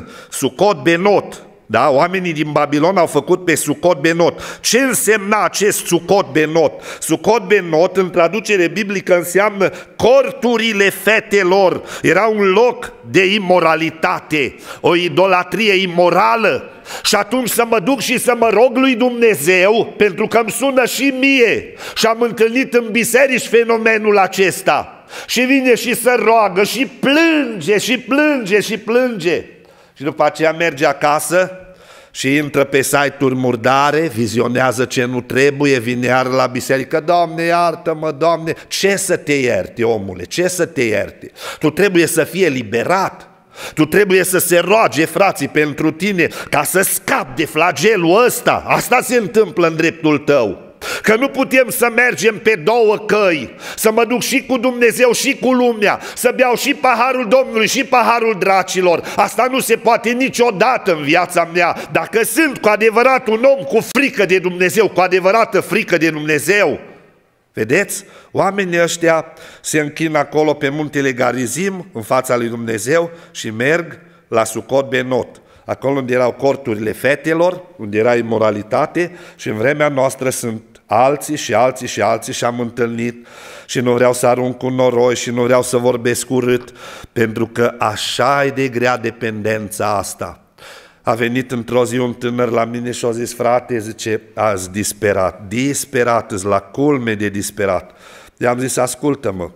Sucot Benot, da? Oamenii din Babilon au făcut pe Sucot Benot. Ce însemna acest Sucot Benot? Sucot Benot, în traducere biblică, înseamnă corturile fetelor. Era un loc de imoralitate, o idolatrie imorală. Și atunci să mă duc și să mă rog lui Dumnezeu, pentru că îmi sună și mie. Și am întâlnit în biserici fenomenul acesta. Și vine și se roagă și plânge și plânge și plânge. Și după aceea merge acasă și intră pe site-uri murdare, vizionează ce nu trebuie, vine iar la biserică, Doamne iartă-mă, Doamne. Ce să te ierte, omule, ce să te ierte? Tu trebuie să fii eliberat. Tu trebuie să se roage, frații, pentru tine ca să scapi de flagelul ăsta. Asta se întâmplă în dreptul tău. Că nu putem să mergem pe două căi, să mă duc și cu Dumnezeu și cu lumea, să beau și paharul Domnului și paharul dracilor. Asta nu se poate niciodată în viața mea. Dacă sunt cu adevărat un om cu frică de Dumnezeu, cu adevărată frică de Dumnezeu. Vedeți? Oamenii ăștia se închină acolo pe muntele Garizim, în fața lui Dumnezeu, și merg la Sucot Benot, acolo unde erau corturile fetelor, unde era imoralitate, și în vremea noastră sunt alții și alții și alții și am întâlnit și nu vreau să arunc cu noroi și nu vreau să vorbesc urât, pentru că așa e de grea dependența asta. A venit într-o zi un tânăr la mine și a zis, frate, zice, azi disperat, disperat, îți la culme de disperat. I-am zis, ascultă-mă,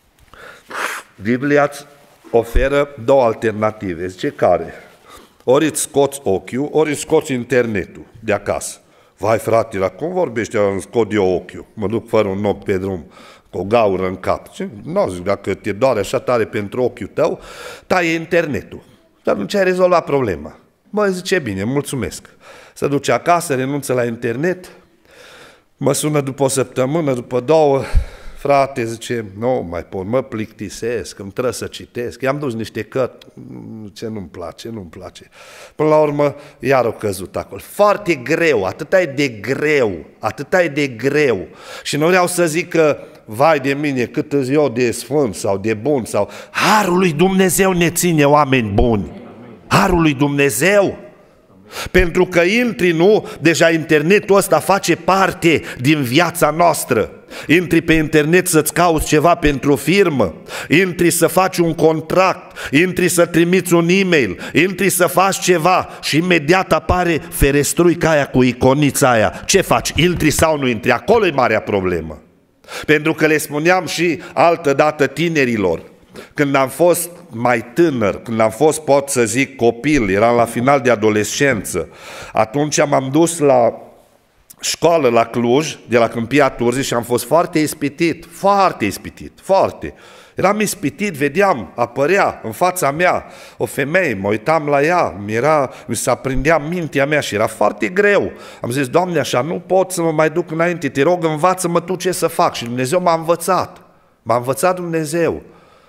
Biblia îți oferă două alternative. Zice, care? Ori îți scoți ochiul, ori îți scoți internetul de acasă. Vai, frate, la cum vorbești, îmi scot eu ochiul, mă duc fără un ochi pe drum, cu o gaură în cap. Nu, zic, dacă te doare așa tare pentru ochiul tău, taie internetul. Dar nu ți-ai rezolvat problema. Mă, zice, bine, mulțumesc. Se duce acasă, renunță la internet, mă sună după o săptămână, după două, frate, zice, nu mai pot, mă plictisesc, îmi trebuie să citesc, i-am dus niște cărți, ce nu-mi place, nu-mi place. Până la urmă, iar o căzut acolo. Foarte greu, atâta e de greu, atâta e de greu. Și nu vreau să zic că, vai de mine, cât îți eu de sfânt sau de bun, sau harul lui Dumnezeu ne ține oameni buni. Harul lui Dumnezeu. Pentru că intri, nu, deja internetul ăsta face parte din viața noastră. Intri pe internet să-ți cauți ceva pentru o firmă, intri să faci un contract, intri să trimiți un e-mail, intri să faci ceva și imediat apare ferestruica aia cu iconița aia. Ce faci? Intri sau nu intri? Acolo e marea problemă. Pentru că le spuneam și altă dată tinerilor, când am fost mai tânăr, când am fost, pot să zic, copil, eram la final de adolescență, atunci m-am dus la școală la Cluj, de la Câmpia Turzii, și am fost foarte ispitit, foarte ispitit, foarte. Eram ispitit, vedeam, apărea în fața mea o femeie, mă uitam la ea, mi, era, mi se aprindea mintea mea și era foarte greu. Am zis, Doamne, așa nu pot să mă mai duc înainte, te rog, învață-mă tu ce să fac. Și Dumnezeu m-a învățat, m-a învățat Dumnezeu.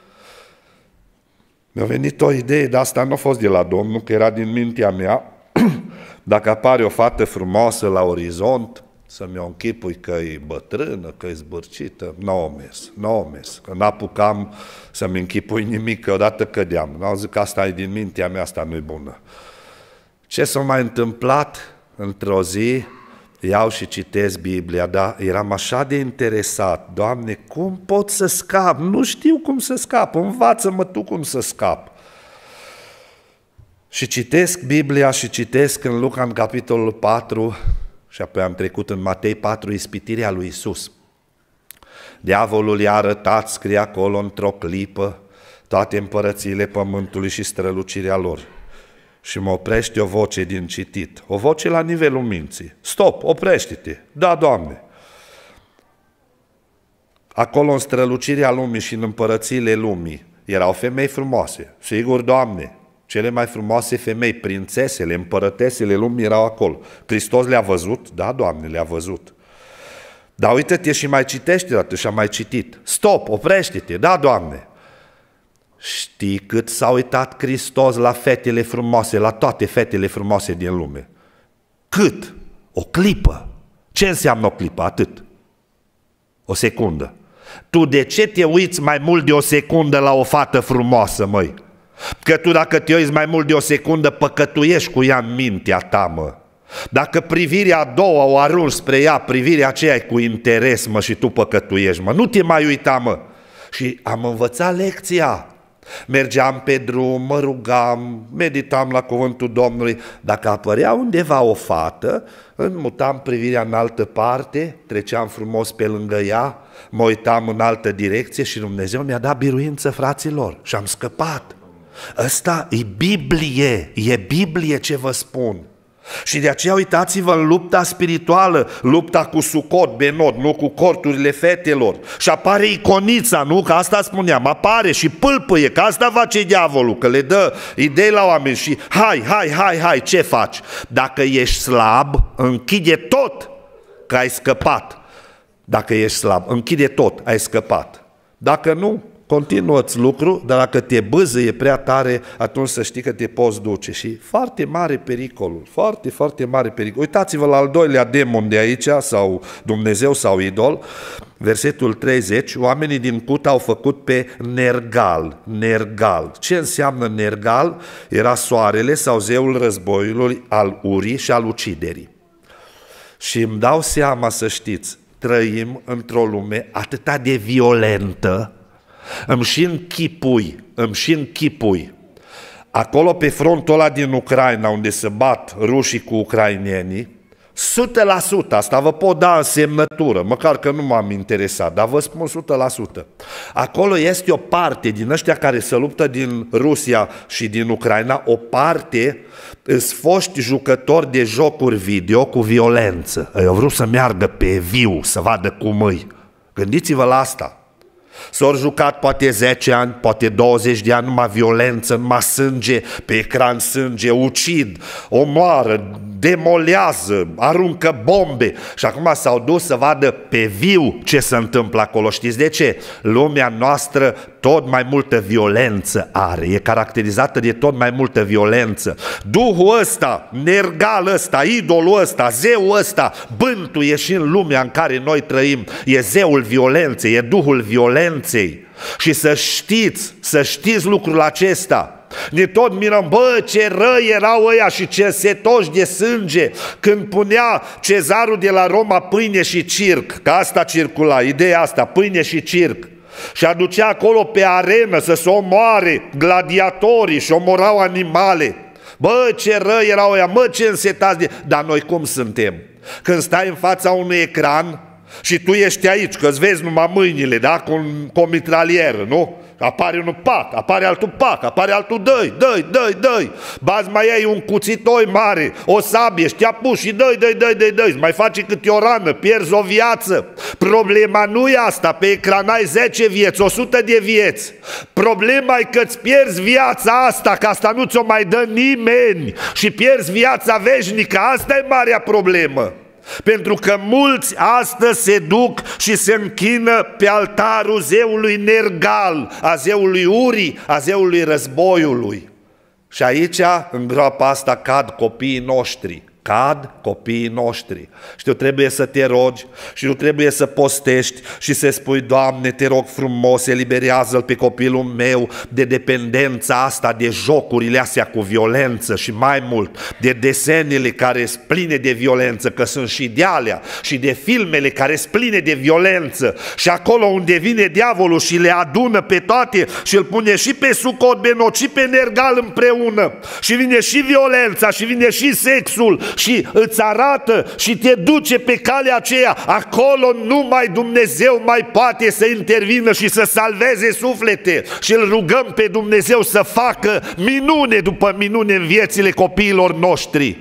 Mi-a venit o idee, dar asta nu a fost de la Domnul, că era din mintea mea. Dacă apare o fată frumoasă la orizont, să-mi o închipui că e bătrână, că e zbârcită, n-o mers, n-o mers, că n-apucam să-mi închipui nimic, că odată cădeam. N-au zis că asta e din mintea mea, asta nu-i bună. Ce s-a mai întâmplat? Într-o zi iau și citesc Biblia, dar eram așa de interesat. Doamne, cum pot să scap? Nu știu cum să scap, învață-mă tu cum să scap. Și citesc Biblia și citesc în Luca, în capitolul patru, și apoi am trecut în Matei patru, ispitirea lui Iisus. Diavolul i-a arătat, scrie acolo într-o clipă, toate împărățiile pământului și strălucirea lor. Și mă oprește o voce din citit, o voce la nivelul minții. Stop, oprește-te, da, Doamne. Acolo în strălucirea lumii și în împărățiile lumii erau femei frumoase, sigur, Doamne. Cele mai frumoase femei, prințesele, împărătesele lumii erau acolo. Hristos le-a văzut? Da, Doamne, le-a văzut. Dar uite-te și mai citește dată și am mai citit. Stop, oprește-te, da, Doamne. Știi cât s-a uitat Hristos la fetele frumoase, la toate fetele frumoase din lume? Cât? O clipă. Ce înseamnă o clipă? Atât. O secundă. Tu de ce te uiți mai mult de o secundă la o fată frumoasă, măi? Că tu dacă te uiți mai mult de o secundă, păcătuiești cu ea în mintea ta, mă. Dacă privirea a doua o arunci spre ea, privirea aceea e cu interes, mă, și tu păcătuiești, mă. Nu te mai uita, mă. Și am învățat lecția. Mergeam pe drum, mă rugam, meditam la cuvântul Domnului. Dacă apărea undeva o fată, îmi mutam privirea în altă parte, treceam frumos pe lângă ea, mă uitam în altă direcție și Dumnezeu mi-a dat biruință, fraților, și am scăpat. Ăsta e Biblie, e Biblie ce vă spun. Și de aceea uitați-vă în lupta spirituală, lupta cu Sucot, Benot, nu cu corturile fetelor. Și apare iconița, nu? Că asta spuneam, apare și pâlpâie, că asta face diavolul, că le dă idei la oameni și hai, hai, hai, hai, ce faci? Dacă ești slab, închide tot, că ai scăpat. Dacă ești slab, închide tot, ai scăpat. Dacă nu, continuă-ți lucru, dar dacă te bâzăie prea tare, atunci să știi că te poți duce. Și foarte mare pericolul, foarte, foarte mare pericol. Uitați-vă la al doilea demon de aici, sau Dumnezeu sau idol, versetul treizeci, oamenii din Cut au făcut pe Nergal. Nergal. Ce înseamnă Nergal? Era soarele sau zeul războiului, al urii și al uciderii. Și îmi dau seama, să știți, trăim într-o lume atât de violentă, îmi și închipui, îmi și închipui. Acolo pe frontul ăla din Ucraina, unde se bat rușii cu ucrainenii, o sută la sută, asta vă pot da în semnătură, măcar că nu m-am interesat, dar vă spun o sută la sută. Acolo este o parte din ăștia care se luptă din Rusia și din Ucraina, o parte îs foști jucători de jocuri video cu violență. Eu vreau să meargă pe viu, să vadă cum îi. Gândiți-vă la asta. S-au jucat poate zece ani, poate douăzeci de ani, numai violență, numai sânge, pe ecran sânge, ucid, omoară, demolează, aruncă bombe. Și acum s-au dus să vadă pe viu ce se întâmplă acolo. Știți de ce? Lumea noastră tot mai multă violență are, e caracterizată de tot mai multă violență. Duhul ăsta, nergal ăsta, idolul ăsta, zeul ăsta, bântuie și în lumea în care noi trăim. E zeul violenței, e duhul violenței. Și să știți, să știți lucrul acesta. Ne tot mirăm, bă, ce răi erau ăia și ce setoși de sânge când punea cezarul de la Roma pâine și circ, că asta circula, ideea asta, pâine și circ. Și aducea acolo pe arenă să se omoare gladiatorii și omorau animale. Bă, ce răi erau ăia, mă, ce însetați de... Dar noi cum suntem? Când stai în fața unui ecran și tu ești aici, că îți vezi numai mâinile, da? Cu, cu o mitralieră, nu? Apare unul, pac, apare altul, pac, apare altul, dă-i, dă-i, dă-i, dă-i. Bazi mai ai un cuțitoi mare, o sabie, și te-a pus și dă-i, dă-i, dă-i, dă-i, dă-i. Mai face câte o rană, pierzi o viață. Problema nu e asta, pe ecran ai zece vieți, o sută de vieți. Problema e că îți pierzi viața asta, că asta nu ți-o mai dă nimeni. Și pierzi viața veșnică, asta e marea problemă. Pentru că mulți astăzi se duc și se închină pe altarul zeului Nergal, a zeului Uri, a zeului războiului. Și aici, în groapa asta, cad copiii noștri. Cad copiii noștri. Și tu trebuie să te rogi și tu trebuie să postești și să spui, Doamne, te rog frumos, eliberează-l pe copilul meu de dependența asta, de jocurile astea cu violență și mai mult, de desenele care sunt pline de violență, că sunt și de alea, și de filmele care sunt pline de violență. Și acolo unde vine diavolul și le adună pe toate și îl pune și pe Sucot Benot și pe Nergal împreună și vine și violența și vine și sexul și îți arată și te duce pe calea aceea, acolo numai Dumnezeu mai poate să intervină și să salveze suflete. Și îl rugăm pe Dumnezeu să facă minune după minune în viețile copiilor noștri.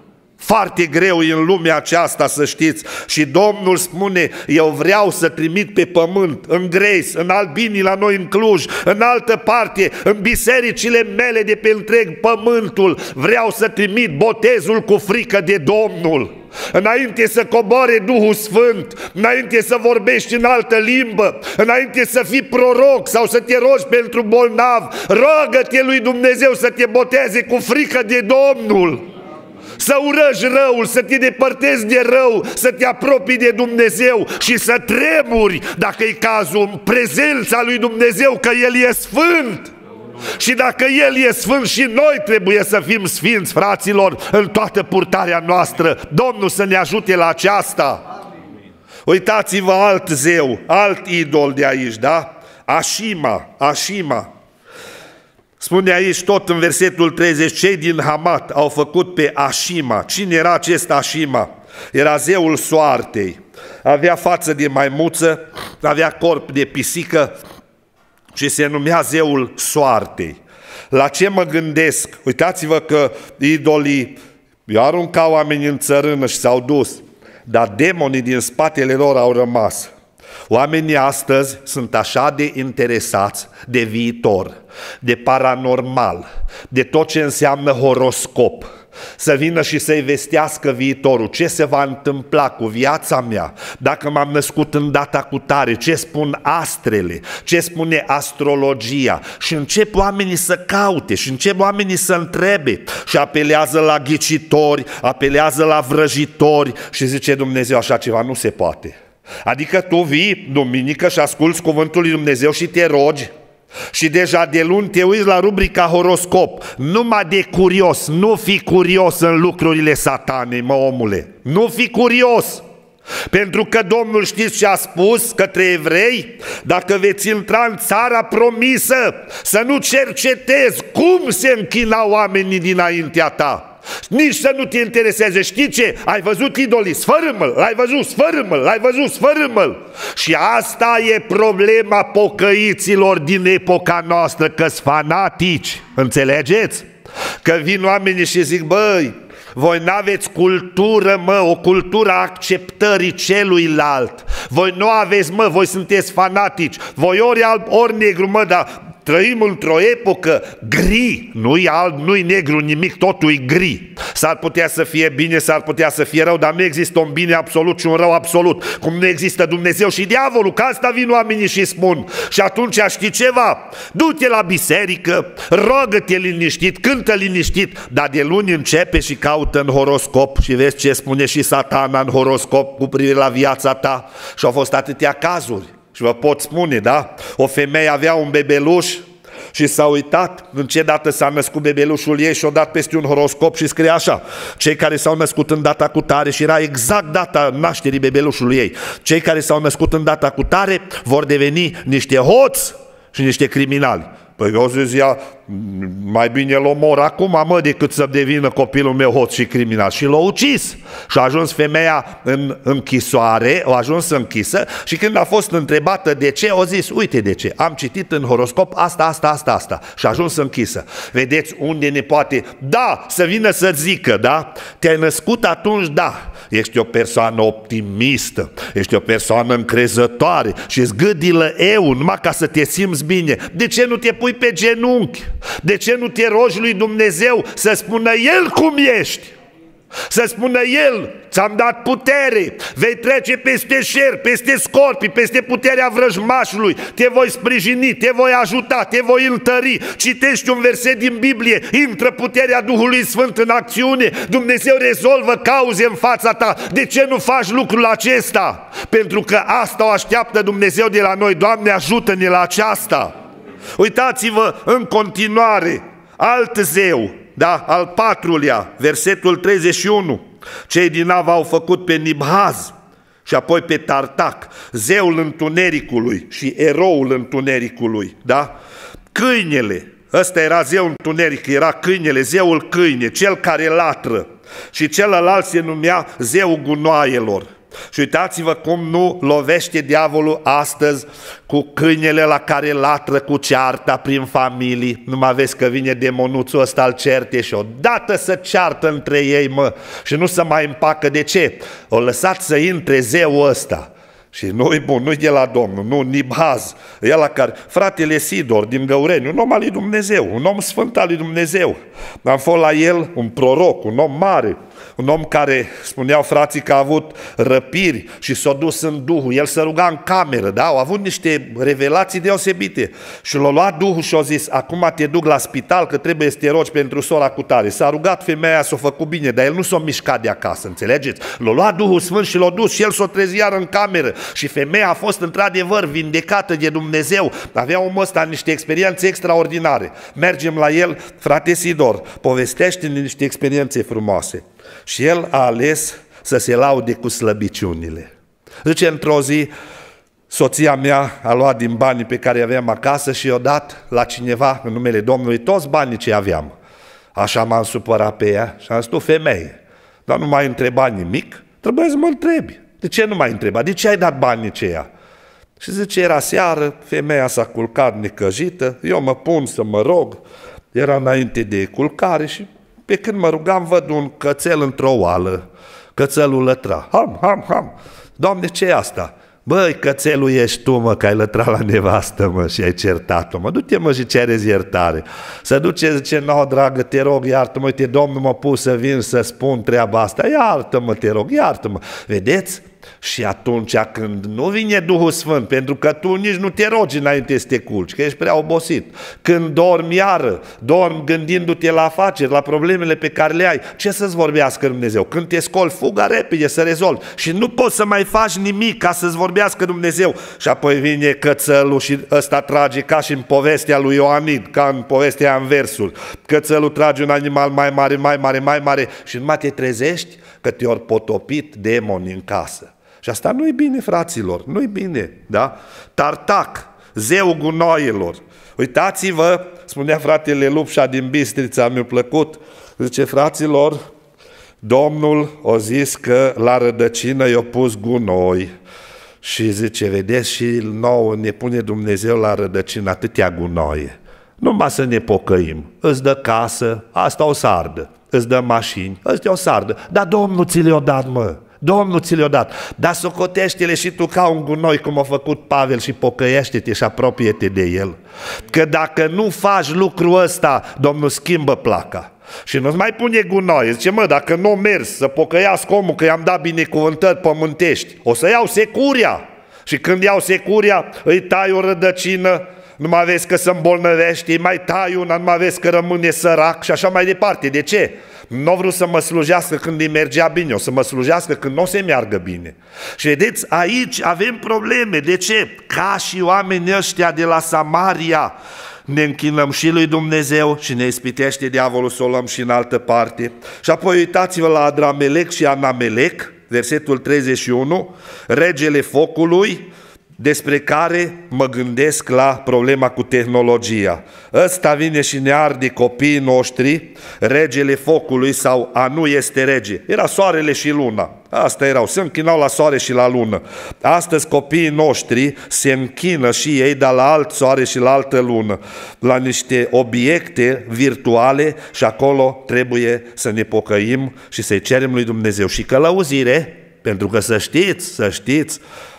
Foarte greu e în lumea aceasta, să știți. Și Domnul spune, eu vreau să trimit pe pământ, în Grace, în Albinii la noi în Cluj, în altă parte, în bisericile mele de pe întreg pământul, vreau să trimit botezul cu frică de Domnul. Înainte să coboare Duhul Sfânt, înainte să vorbești în altă limbă, înainte să fii proroc sau să te rogi pentru bolnav, rogă-te lui Dumnezeu să te boteze cu frică de Domnul. Să urăși răul, să te depărtezi de rău, să te apropii de Dumnezeu și să tremuri, dacă e cazul, în prezența lui Dumnezeu, că El e sfânt. Și dacă El e sfânt, și noi trebuie să fim sfinți, fraților, în toată purtarea noastră. Domnul să ne ajute la aceasta. Uitați-vă alt zeu, alt idol de aici, da? Ashima, Ashima. Spune aici tot în versetul treizeci, cei din Hamat au făcut pe Ashima. Cine era acest Ashima? Era zeul soartei. Avea față de maimuță, avea corp de pisică și se numea zeul soartei. La ce mă gândesc? Uitați-vă că idolii i-au aruncat oamenii în țărână și s-au dus, dar demonii din spatele lor au rămas. Oamenii astăzi sunt așa de interesați de viitor, de paranormal, de tot ce înseamnă horoscop, să vină și să-i vestească viitorul, ce se va întâmpla cu viața mea, dacă m-am născut în data cutare, ce spun astrele, ce spune astrologia. Și încep oamenii să caute și încep oamenii să întrebe și apelează la ghicitori, apelează la vrăjitori și zice Dumnezeu, așa ceva nu se poate. Adică tu vii duminică și asculți cuvântul lui Dumnezeu și te rogi Și deja de luni te uiți la rubrica horoscop, numai de curios, nu fi curios în lucrurile satanei, mă omule, nu fi curios. Pentru că Domnul știți ce a spus către evrei? Dacă veți intra în țara promisă, să nu cercetezi cum se închinau oamenii dinaintea ta. Nici să nu te intereseze. Știi ce? Ai văzut idolii, sfărâmă-l, l-ai văzut, sfărâmă-l, l-ai văzut, sfărâmă-l. Și asta e problema pocăiților din epoca noastră, că-s fanatici. Înțelegeți? Că vin oamenii și zic, băi, voi n-aveți cultură, mă, o cultură a acceptării celuilalt. Voi nu aveți, mă, voi sunteți fanatici. Voi ori alb, ori negru, mă, dar trăim într-o epocă gri. Nu-i alb, nu-i negru, nimic, totul e gri. S-ar putea să fie bine, s-ar putea să fie rău, dar nu există un bine absolut și un rău absolut. Cum nu există Dumnezeu și diavolul, că asta vin oamenii și spun. Și atunci știi ceva? Du-te la biserică, rogă-te liniștit, cântă liniștit, dar de luni începe și caută în horoscop și vezi ce spune și Satana în horoscop cu privire la viața ta. Și au fost atâtea cazuri. Și vă pot spune, da? O femeie avea un bebeluș și s-a uitat în ce dată s-a născut bebelușul ei și o dat peste un horoscop și scrie așa: cei care s-au născut în data cu tare, și era exact data nașterii bebelușului ei, cei care s-au născut în data cu tare vor deveni niște hoți și niște criminali. Păi eu zicea, mai bine l omor acum, mă, decât să devină copilul meu hoț și criminal. Și l-a ucis. Și a ajuns femeia în închisoare, a ajuns închisă și când a fost întrebată de ce, a zis, uite de ce, am citit în horoscop asta, asta, asta, asta. Și a ajuns închisă. Vedeți unde ne poate, da, să vină să zică, da? Te-ai născut atunci, da. Ești o persoană optimistă, ești o persoană încrezătoare și zgâdilă eu, numai ca să te simți bine. De ce nu te pui pe genunchi? De ce nu te rogi lui Dumnezeu să spună El cum ești? Să spună El, ți-am dat putere, vei trece peste șer, peste scorpii, peste puterea vrăjmașului, te voi sprijini, te voi ajuta, te voi întări. Citești un verset din Biblie, intră puterea Duhului Sfânt în acțiune, Dumnezeu rezolvă cauze în fața ta. De ce nu faci lucrul acesta? Pentru că asta o așteaptă Dumnezeu de la noi. Doamne, ajută-ne la aceasta. Uitați-vă în continuare, alt zeu, da, al patrulea, versetul treizeci și unu. Cei din Ava au făcut pe Nibhaz și apoi pe Tartac, zeul întunericului și eroul întunericului, da? Câinele, ăsta era zeu întuneric, era câinele, zeul câine, cel care latră, și celălalt se numea zeul gunoaielor. Și uitați-vă cum nu lovește diavolul astăzi cu câinele la care latră, cu cearta prin familii. Nu mai vezi că vine demonuțul ăsta al certe și odată să ceartă între ei, mă, și nu se mai împacă. De ce? O lăsat să intre zeul ăsta. Și nu-i bun, nu-i de la Domnul, nu, Nibhaz, el la care, fratele Sidor din Găureni, un om al lui Dumnezeu, un om sfânt al lui Dumnezeu. Am fost la el un proroc, un om mare, un om care spuneau frații că a avut răpiri și s-a dus în Duhul. El se ruga în cameră, da? Au avut niște revelații deosebite. Și l-a luat Duhul și a zis, acum te duc la spital că trebuie să te rogi pentru sora cu tare. S-a rugat femeia, s-a făcut bine, dar el nu s-a mișcat de acasă, înțelegeți? L-a luat Duhul Sfânt și l-a dus și el s-a trezit iar în cameră. Și femeia a fost într-adevăr vindecată de Dumnezeu. Avea omul ăsta niște experiențe extraordinare. Mergem la el, frate Sidor, povestește-ne niște experiențe frumoase. Și el a ales să se laude cu slăbiciunile. Zice, într-o zi, soția mea a luat din banii pe care aveam acasă și i-a dat la cineva în numele Domnului toți banii ce aveam. Așa m-am supărat pe ea și am zis, tu femeie, dar nu mai întreba nimic, trebuie să mă întrebi. De ce nu m-ai întrebat? De ce ai dat banii aceia? Și zice, era seară, femeia s-a culcat necăjită, eu mă pun să mă rog, era înainte de culcare și pe când mă rugam văd un cățel într-o oală, cățelul lătra, ham, ham, ham, Doamne, ce e asta? Băi, cățelul ești tu, mă, că ai lătrat la nevastă, mă, și ai certat-o, mă, du-te, mă, și cereți iertare. Să duce, zice, no, dragă, te rog, iartă-mă, uite, Domnul m-a pus să vin să spun treaba asta, iartă-mă, te rog, iartă-mă. Vedeți? Și atunci când nu vine Duhul Sfânt, pentru că tu nici nu te rogi înainte să te culci, că ești prea obosit, când dormi iară, dormi gândindu-te la afaceri, la problemele pe care le ai, ce să-ți vorbească Dumnezeu? Când te scoli, fuga repede să rezolvi și nu poți să mai faci nimic ca să-ți vorbească Dumnezeu. Și apoi vine cățelul și ăsta trage ca și în povestea lui Ioanid, ca în povestea în versuri. Cățelul trage un animal mai mare, mai mare, mai mare și numai te trezești că te-ori potopit demoni în casă. Și asta nu-i bine, fraților, nu-i bine, da? Tartac, zeul gunoaielor. Uitați-vă, spunea fratele Lupșa din Bistrița, mi-a plăcut, zice, fraților, Domnul a zis că la rădăcină i-a pus gunoi și zice, vedeți, și nouă ne pune Dumnezeu la rădăcină atâtea gunoaie. Numai să ne pocăim, îți dă casă, asta o să ardă, îți dă mașini, ăstea o să ardă, dar Domnul ți le-a dat, mă. Domnul ți le-a dat, dar socotește-le și tu ca un gunoi, cum a făcut Pavel, și pocăiește-te și apropie-te de el. Că dacă nu faci lucrul ăsta, Domnul schimbă placa și nu-ți mai pune gunoi. Zice, mă, dacă nu mergi să pocăiască omul că i-am dat binecuvântări pământești, o să iau securia. Și când iau securia, îi tai o rădăcină, nu mai vezi că se îmbolnăvește, îi mai tai una, nu mai vezi că rămâne sărac și așa mai departe. De ce? Nu a vrut să mă slujească când îi mergea bine, o să mă slujească când nu o să meargă bine. Și vedeți, aici avem probleme. De ce? Ca și oamenii ăștia de la Samaria, ne închinăm și lui Dumnezeu și ne ispitește diavolul să o luăm și în altă parte. Și apoi uitați-vă la Adramelec și Anamelec, versetul treizeci și unu, regele focului, despre care mă gândesc la problema cu tehnologia. Ăsta vine și ne arde copiii noștri, regele focului, sau a nu este rege. Era soarele și luna. Asta erau, se închinau la soare și la lună. Astăzi copiii noștri se închină și ei, dar la alt soare și la altă lună, la niște obiecte virtuale și acolo trebuie să ne pocăim și să-i cerem lui Dumnezeu și călăuzire, pentru că să știți, să știți,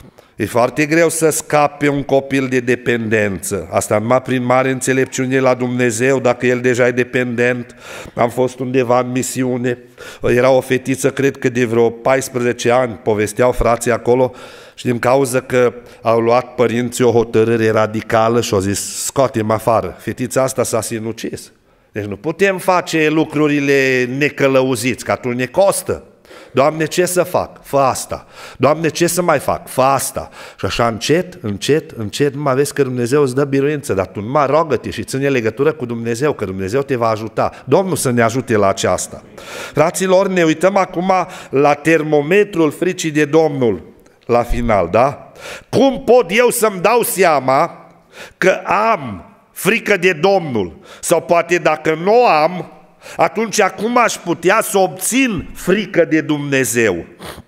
e foarte greu să scape un copil de dependență. Asta numai prin mare înțelepciune la Dumnezeu, dacă el deja e dependent. Am fost undeva în misiune, era o fetiță, cred că de vreo paisprezece ani, povesteau frații acolo, și din cauza că au luat părinții o hotărâre radicală și au zis, scoatem afară. Fetița asta s-a sinucis. Deci nu putem face lucrurile necălăuziți, că atunci ne costă. Doamne, ce să fac? Fă asta. Doamne, ce să mai fac? Fă asta. Și așa încet, încet, încet, numai vezi că Dumnezeu îți dă biruință, dar tu numai rogă-te și ține legătură cu Dumnezeu, că Dumnezeu te va ajuta. Domnul să ne ajute la aceasta. Fraților, ne uităm acum la termometrul fricii de Domnul, la final, da? Cum pot eu să-mi dau seama că am frică de Domnul? Sau poate dacă nu am, atunci acum aș putea să obțin frică de Dumnezeu.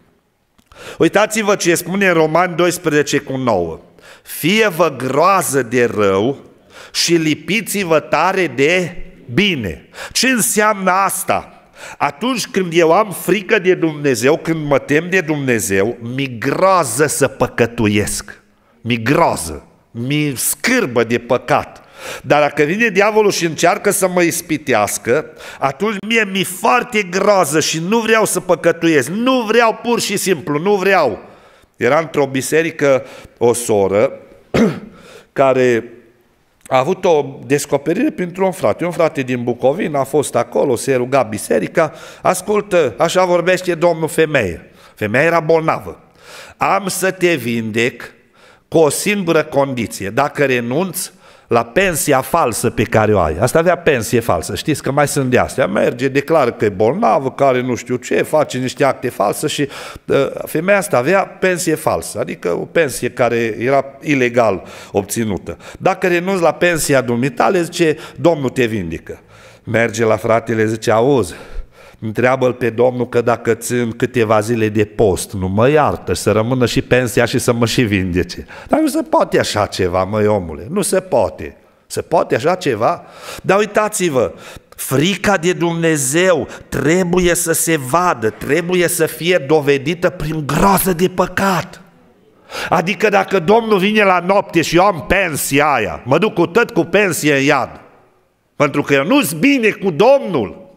Uitați-vă ce spune în Romani doisprezece cu nouă. Fie-vă groază de rău și lipiți-vă tare de bine. Ce înseamnă asta? Atunci când eu am frică de Dumnezeu, când mă tem de Dumnezeu, mi groază să păcătuiesc. Mi groază, mi scârbă de păcat. Dar dacă vine diavolul și încearcă să mă ispitească, atunci mie mi-e foarte groază și nu vreau să păcătuiesc, nu vreau, pur și simplu, nu vreau. Era într-o biserică o soră care a avut o descoperire printr-un frate, un frate din Bucovina, a fost acolo, se ruga biserica, ascultă, așa vorbește Domnul femeie. Femeia era bolnavă. Am să te vindec cu o singură condiție, dacă renunți la pensia falsă pe care o ai. Asta avea pensie falsă, știți că mai sunt de astea. Merge, declară că e bolnavă, care nu știu ce, face niște acte false și uh, femeia asta avea pensie falsă, adică o pensie care era ilegal obținută. Dacă renunți la pensia dumitale, zice, Domnul te vindecă. Merge la fratele, zice, auzi, întreabă-l pe Domnul că dacă țin câteva zile de post, nu mă iartă, să rămână și pensia și să mă și vindece. Dar nu se poate așa ceva, măi omule, nu se poate. Se poate așa ceva? Dar uitați-vă, frica de Dumnezeu trebuie să se vadă, trebuie să fie dovedită prin groază de păcat. Adică dacă Domnul vine la noapte și eu am pensia aia, mă duc cu tot cu pensie în iad, pentru că eu nu-s bine cu Domnul.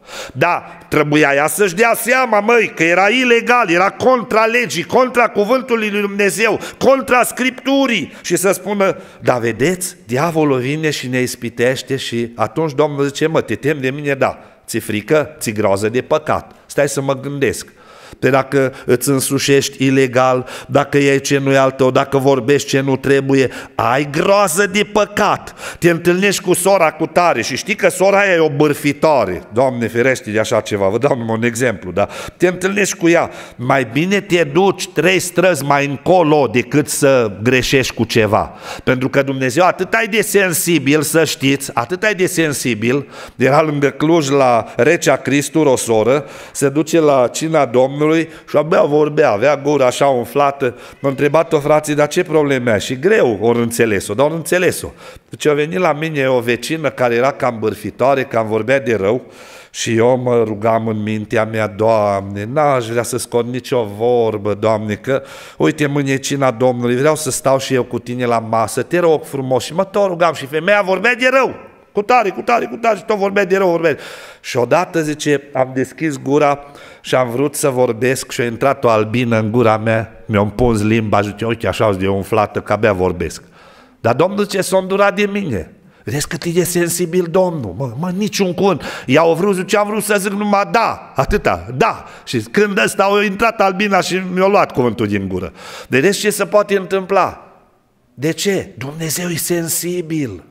Da, trebuia ea să-și dea seama, măi, că era ilegal, era contra legii, contra cuvântului lui Dumnezeu, contra Scripturii și să spună, da, vedeți, diavolul vine și ne ispitește și atunci Domnul zice, mă, te temi de mine? Da. Ți-e frică? Ți-e groază de păcat. Stai să mă gândesc. Pe dacă îți însușești ilegal, dacă iei ce nu e al tău, dacă vorbești ce nu trebuie, ai groază de păcat. Te întâlnești cu sora cu tare și știi că sora aia e o bârfitoare. Doamne ferește de așa ceva, vă dau numai un exemplu, da? Te întâlnești cu ea, mai bine te duci trei străzi mai încolo decât să greșești cu ceva. Pentru că Dumnezeu atât ai de sensibil, să știți, atât ai de sensibil, era lângă Cluj la Recea Cristur o soră, se duce la cina Domnului și abia vorbea, avea gura așa umflată. M-a întrebat-o frații, dar ce probleme ai? Și greu ori înțeles-o, dar ori înțeles-o. Deci a venit la mine o vecină care era cam bârfitoare, cam vorbea de rău și eu mă rugam în mintea mea, Doamne, n-aș vrea să scot nicio vorbă, Doamne, că uite mâine e cina Domnului, vreau să stau și eu cu tine la masă, te rog frumos. Și mă tot rugam și femeia vorbea de rău. Cu tare, cu tare, cu tare și tot vorbea de rău, vorbea. Și odată, zice, am deschis gura și am vrut să vorbesc și a intrat o albină în gura mea, mi-a împuns limba, zice, uite, așa de umflată, că abia vorbesc. Dar Domnul zice, s-a îndurat de mine. Vedeți cât e de sensibil Domnul, mă, mă niciun cuvânt. I-au vrut, zice, am vrut să zic numai da, atâta, da. Și când ăsta a intrat albina și mi-a luat cuvântul din gură. Vedeți ce se poate întâmpla? De ce? Dumnezeu e sensibil.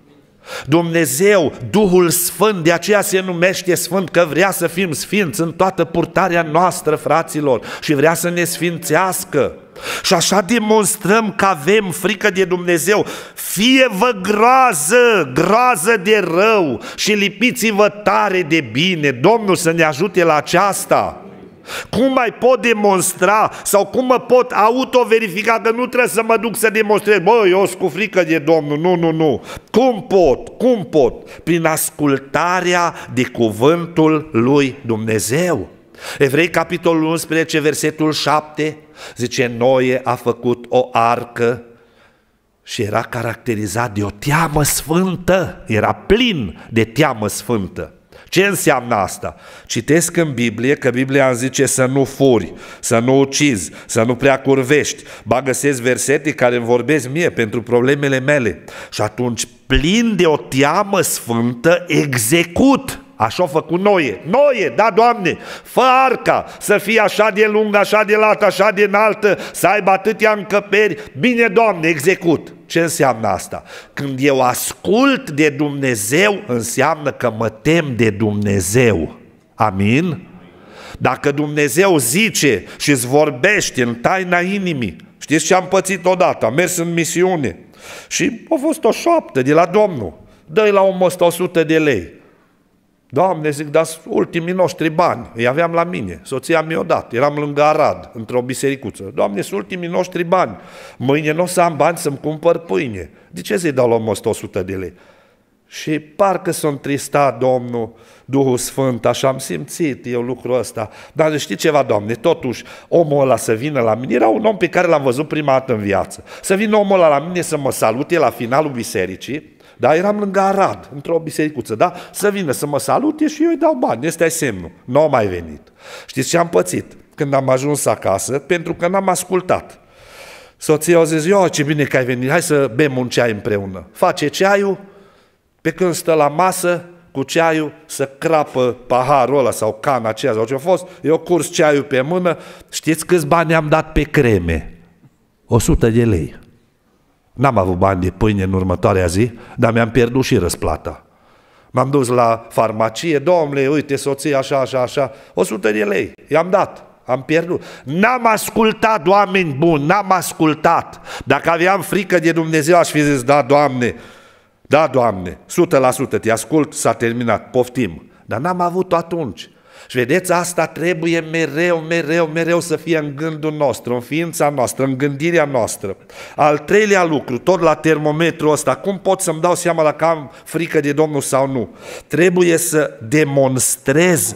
Dumnezeu, Duhul Sfânt, de aceea se numește Sfânt, că vrea să fim sfinți în toată purtarea noastră, fraților, și vrea să ne sfințească. Și așa demonstrăm că avem frică de Dumnezeu. Fie-vă groază, groază de rău și lipiți-vă tare de bine. Domnul să ne ajute la aceasta. Cum mai pot demonstra sau cum mă pot autoverifica, că nu trebuie să mă duc să demonstrez, bă, eu sunt cu frică de Domnul, nu, nu, nu. Cum pot? Cum pot? Prin ascultarea de cuvântul lui Dumnezeu. Evrei, capitolul unsprezece, versetul șapte, zice, Noe a făcut o arcă și era caracterizat de o teamă sfântă, era plin de teamă sfântă. Ce înseamnă asta? Citesc în Biblie că Biblia îmi zice să nu furi, să nu ucizi, să nu prea curvești. Ba găsesc versete care îmi vorbesc mie pentru problemele mele. Și atunci, plin de o teamă sfântă, execut. Așa a făcut Noe. Noe, da, Doamne, fă arca să fie așa de lungă, așa de lată, așa de înaltă, să aibă atâtea încăperi. Bine, Doamne, execut. Ce înseamnă asta? Când eu ascult de Dumnezeu, înseamnă că mă tem de Dumnezeu. Amin? Dacă Dumnezeu zice și îți vorbește în taina inimii, știți ce am pățit odată? Am mers în misiune și a fost o șoaptă de la Domnul. Dă-i la omul ăsta o sută de lei. Doamne, zic, dar ultimii noștri bani, îi aveam la mine, soția mi-o dat, eram lângă Arad, într-o bisericuță. Doamne, sunt ultimii noștri bani, mâine nu o să am bani să-mi cumpăr pâine. De ce să-i dau la omul ăsta o sută de lei? Și parcă s-a întristat Domnul, Duhul Sfânt, așa am simțit eu lucrul ăsta. Dar știi ceva, Doamne, totuși omul ăla să vină la mine, era un om pe care l-am văzut prima dată în viață, să vină omul ăla la mine să mă salute la finalul bisericii. Da, eram lângă Arad, într-o bisericuță, da? Să vină să mă salute și eu îi dau bani, ăsta e semnul. Nu au mai venit. Știți ce am pățit când am ajuns acasă? Pentru că n-am ascultat. Soția a zis, eu, ce bine că ai venit, hai să bem un ceai împreună. Face ceaiul, pe când stă la masă cu ceaiul, să crapă paharul ăla sau cana aceea sau ce a fost, eu curs ceaiul pe mână, știți câți bani am dat pe creme? o sută de lei. N-am avut bani de pâine în următoarea zi, dar mi-am pierdut și răsplata. M-am dus la farmacie, domnule, uite, soția așa, așa, așa, o sută de lei, i-am dat, am pierdut. N-am ascultat, oameni buni, n-am ascultat. Dacă aveam frică de Dumnezeu, aș fi zis, da, Doamne, da, Doamne, o sută la sută te ascult, s-a terminat, poftim. Dar n-am avut-o atunci. Și vedeți, asta trebuie mereu, mereu, mereu să fie în gândul nostru, în ființa noastră, în gândirea noastră. Al treilea lucru, tot la termometrul ăsta, cum pot să-mi dau seama dacă am frică de Domnul sau nu? Trebuie să demonstrez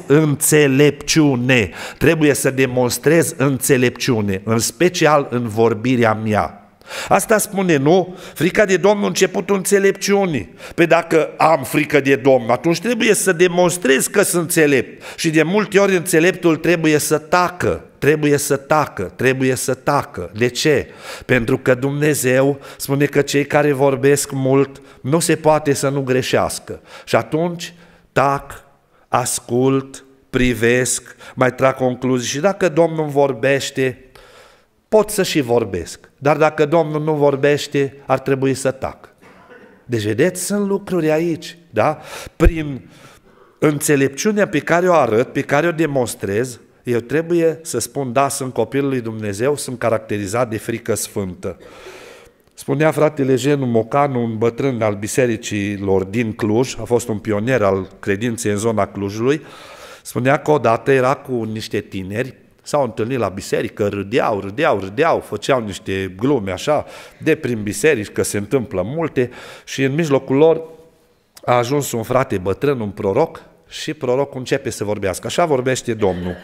înțelepciune. Trebuie să demonstrez înțelepciune, în special în vorbirea mea. Asta spune, nu? Frica de Domnul începutul înțelepciunii. Păi dacă am frică de Domnul, atunci trebuie să demonstrez că sunt înțelept. Și de multe ori înțeleptul trebuie să tacă, trebuie să tacă, trebuie să tacă. De ce? Pentru că Dumnezeu spune că cei care vorbesc mult nu se poate să nu greșească. Și atunci tac, ascult, privesc, mai trag concluzii și dacă Domnul vorbește, pot să și vorbesc, dar dacă Domnul nu vorbește, ar trebui să tac. Deci, vedeți, sunt lucruri aici, da? Prin înțelepciunea pe care o arăt, pe care o demonstrez, eu trebuie să spun, da, sunt copilul lui Dumnezeu, sunt caracterizat de frică sfântă. Spunea fratele Jenu Mocanu, un bătrân al bisericilor din Cluj, a fost un pionier al credinței în zona Clujului, spunea că odată era cu niște tineri, s-au întâlnit la biserică, râdeau, râdeau, râdeau, făceau niște glume așa, de prin biserici, că se întâmplă multe și în mijlocul lor a ajuns un frate bătrân, un proroc și prorocul începe să vorbească. Așa vorbește Domnul.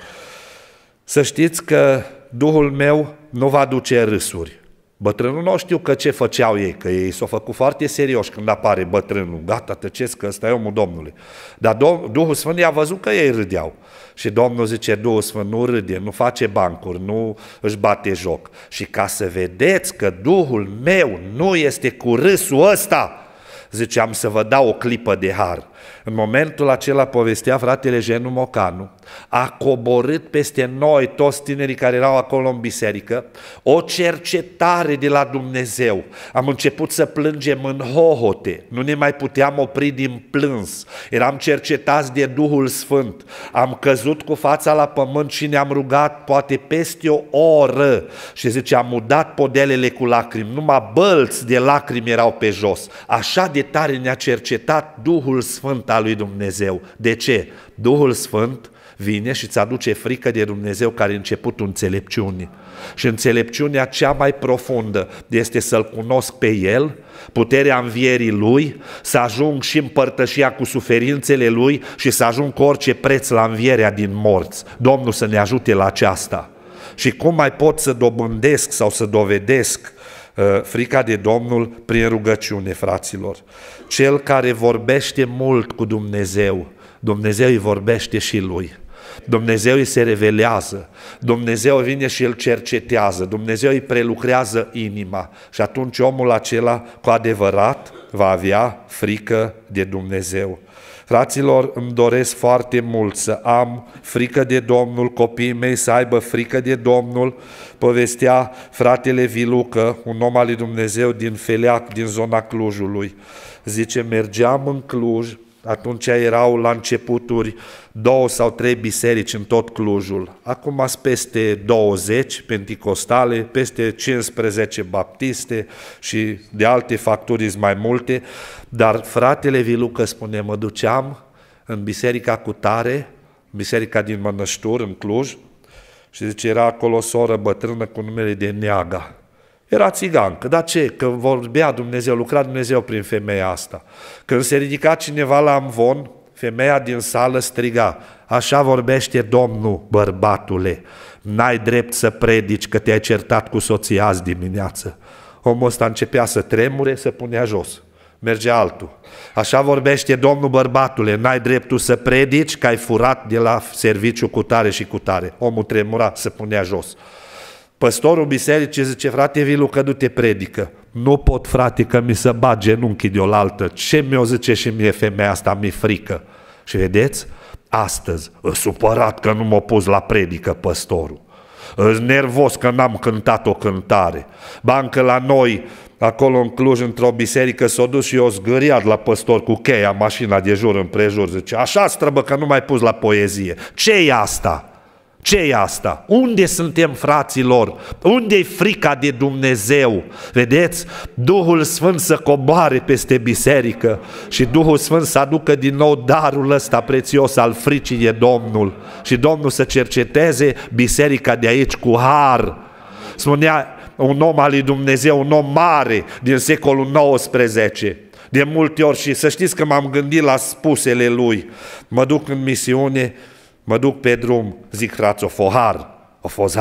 Să știți că Duhul meu nu va duce râsuri. Bătrânul nu știu că ce făceau ei, că ei s-au făcut foarte serioși când apare bătrânul. Gata, tăceți că ăsta e omul Domnului. Dar Duhul Sfânt i-a văzut că ei râdeau. Și Domnul zice, Duhul Sfânt nu râde, nu face bancuri, nu își bate joc. Și ca să vedeți că Duhul meu nu este cu râsul ăsta, zice, am să vă dau o clipă de har. În momentul acela povestea fratele Jenu Mocanu, a coborât peste noi, toți tinerii care erau acolo în biserică, o cercetare de la Dumnezeu. Am început să plângem în hohote, nu ne mai puteam opri din plâns, eram cercetați de Duhul Sfânt, am căzut cu fața la pământ și ne-am rugat poate peste o oră și zice, am udat podelele cu lacrimi, numai bălți de lacrimi erau pe jos. Așa de tare ne-a cercetat Duhul Sfânt al lui Dumnezeu. De ce? Duhul Sfânt vine și îți aduce frică de Dumnezeu care e începutul înțelepciunii. Și înțelepciunea cea mai profundă este să-L cunosc pe El, puterea învierii Lui, să ajung și în părtășia cu suferințele Lui și să ajung cu orice preț la învierea din morți. Domnul să ne ajute la aceasta. Și cum mai pot să dobândesc sau să dovedesc frica de Domnul? Prin rugăciune, fraților. Cel care vorbește mult cu Dumnezeu, Dumnezeu îi vorbește și lui. Dumnezeu îi se revelează, Dumnezeu vine și îl cercetează, Dumnezeu îi prelucrează inima și atunci omul acela cu adevărat va avea frică de Dumnezeu. Fraților, îmi doresc foarte mult să am frică de Domnul, copiii mei să aibă frică de Domnul. Povestea fratele Vilucă, un om al lui Dumnezeu din Feleac, din zona Clujului. Zice, mergeam în Cluj, atunci erau la începuturi două sau trei biserici în tot Clujul. Acum sunt peste douăzeci penticostale, peste cincisprezece baptiste și de alte facturi mai multe. Dar fratele Vilucă spune, mă duceam în biserica cutare, biserica din Mănăștur, în Cluj, și zice, era acolo o soră bătrână cu numele de Neaga. Era țigancă, dar ce? Că vorbea Dumnezeu, lucra Dumnezeu prin femeia asta. Când se ridica cineva la amvon, femeia din sală striga, așa vorbește Domnul, bărbatule, n-ai drept să predici că te-ai certat cu soția azi dimineață. Omul ăsta începea să tremure, să punea jos. Merge altul. Așa vorbește Domnul, bărbatule, n-ai dreptul să predici că ai furat de la serviciu cu tare și cu tare. Omul tremura, să punea jos. Păstorul bisericii zice, frate Vilu, că du-te predică. Nu pot, frate, că mi se bat genunchii de oaltă. Ce mi-o zice și mie femeia asta, mi-e frică. Și vedeți, astăzi, e supărat că nu m-a pus la predică păstorul. E nervos că n-am cântat o cântare. Bancă la noi, acolo în Cluj, într-o biserică, s-a dus și o zgâriat la păstor cu cheia, mașina de jur împrejur. Zice, așa străbă că nu m-ai pus la poezie. Ce-i asta? Ce-i asta? Unde suntem, fraților? Unde-i frica de Dumnezeu? Vedeți? Duhul Sfânt să coboare peste biserică și Duhul Sfânt să aducă din nou darul ăsta prețios al fricii de Domnul și Domnul să cerceteze biserica de aici cu har. Spunea un om al lui Dumnezeu, un om mare din secolul nouăsprezece. De multe ori, și să știți că m-am gândit la spusele lui, mă duc în misiune, mă duc pe drum, zic, frați, o fost har, o fost har.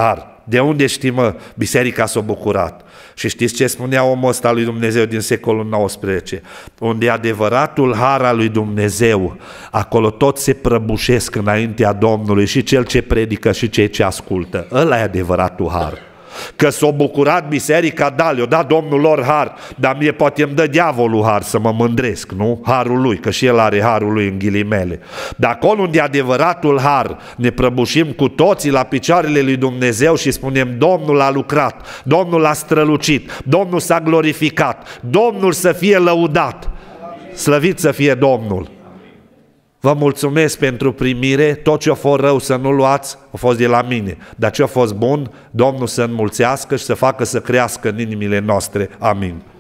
De unde știi, mă, biserica s-a bucurat? Și știți ce spunea omul ăsta lui Dumnezeu din secolul nouăsprezece? Unde e adevăratul har al lui Dumnezeu, acolo tot se prăbușesc înaintea Domnului, și cel ce predică și cei ce ascultă. Ăla e adevăratul har. Că s-a bucurat biserica, da, le-a dat Domnul lor har, dar mie poate îmi dă diavolul har să mă mândresc, nu? Harul lui, că și el are harul lui în ghilimele. Dar acolo unde adevăratul har, ne prăbușim cu toții la picioarele lui Dumnezeu și spunem: Domnul a lucrat, Domnul a strălucit, Domnul s-a glorificat, Domnul să fie lăudat, slăvit să fie Domnul. Vă mulțumesc pentru primire, tot ce a fost rău să nu luați, a fost de la mine, dar ce a fost bun, Domnul să înmulțească și să facă să crească în inimile noastre. Amin.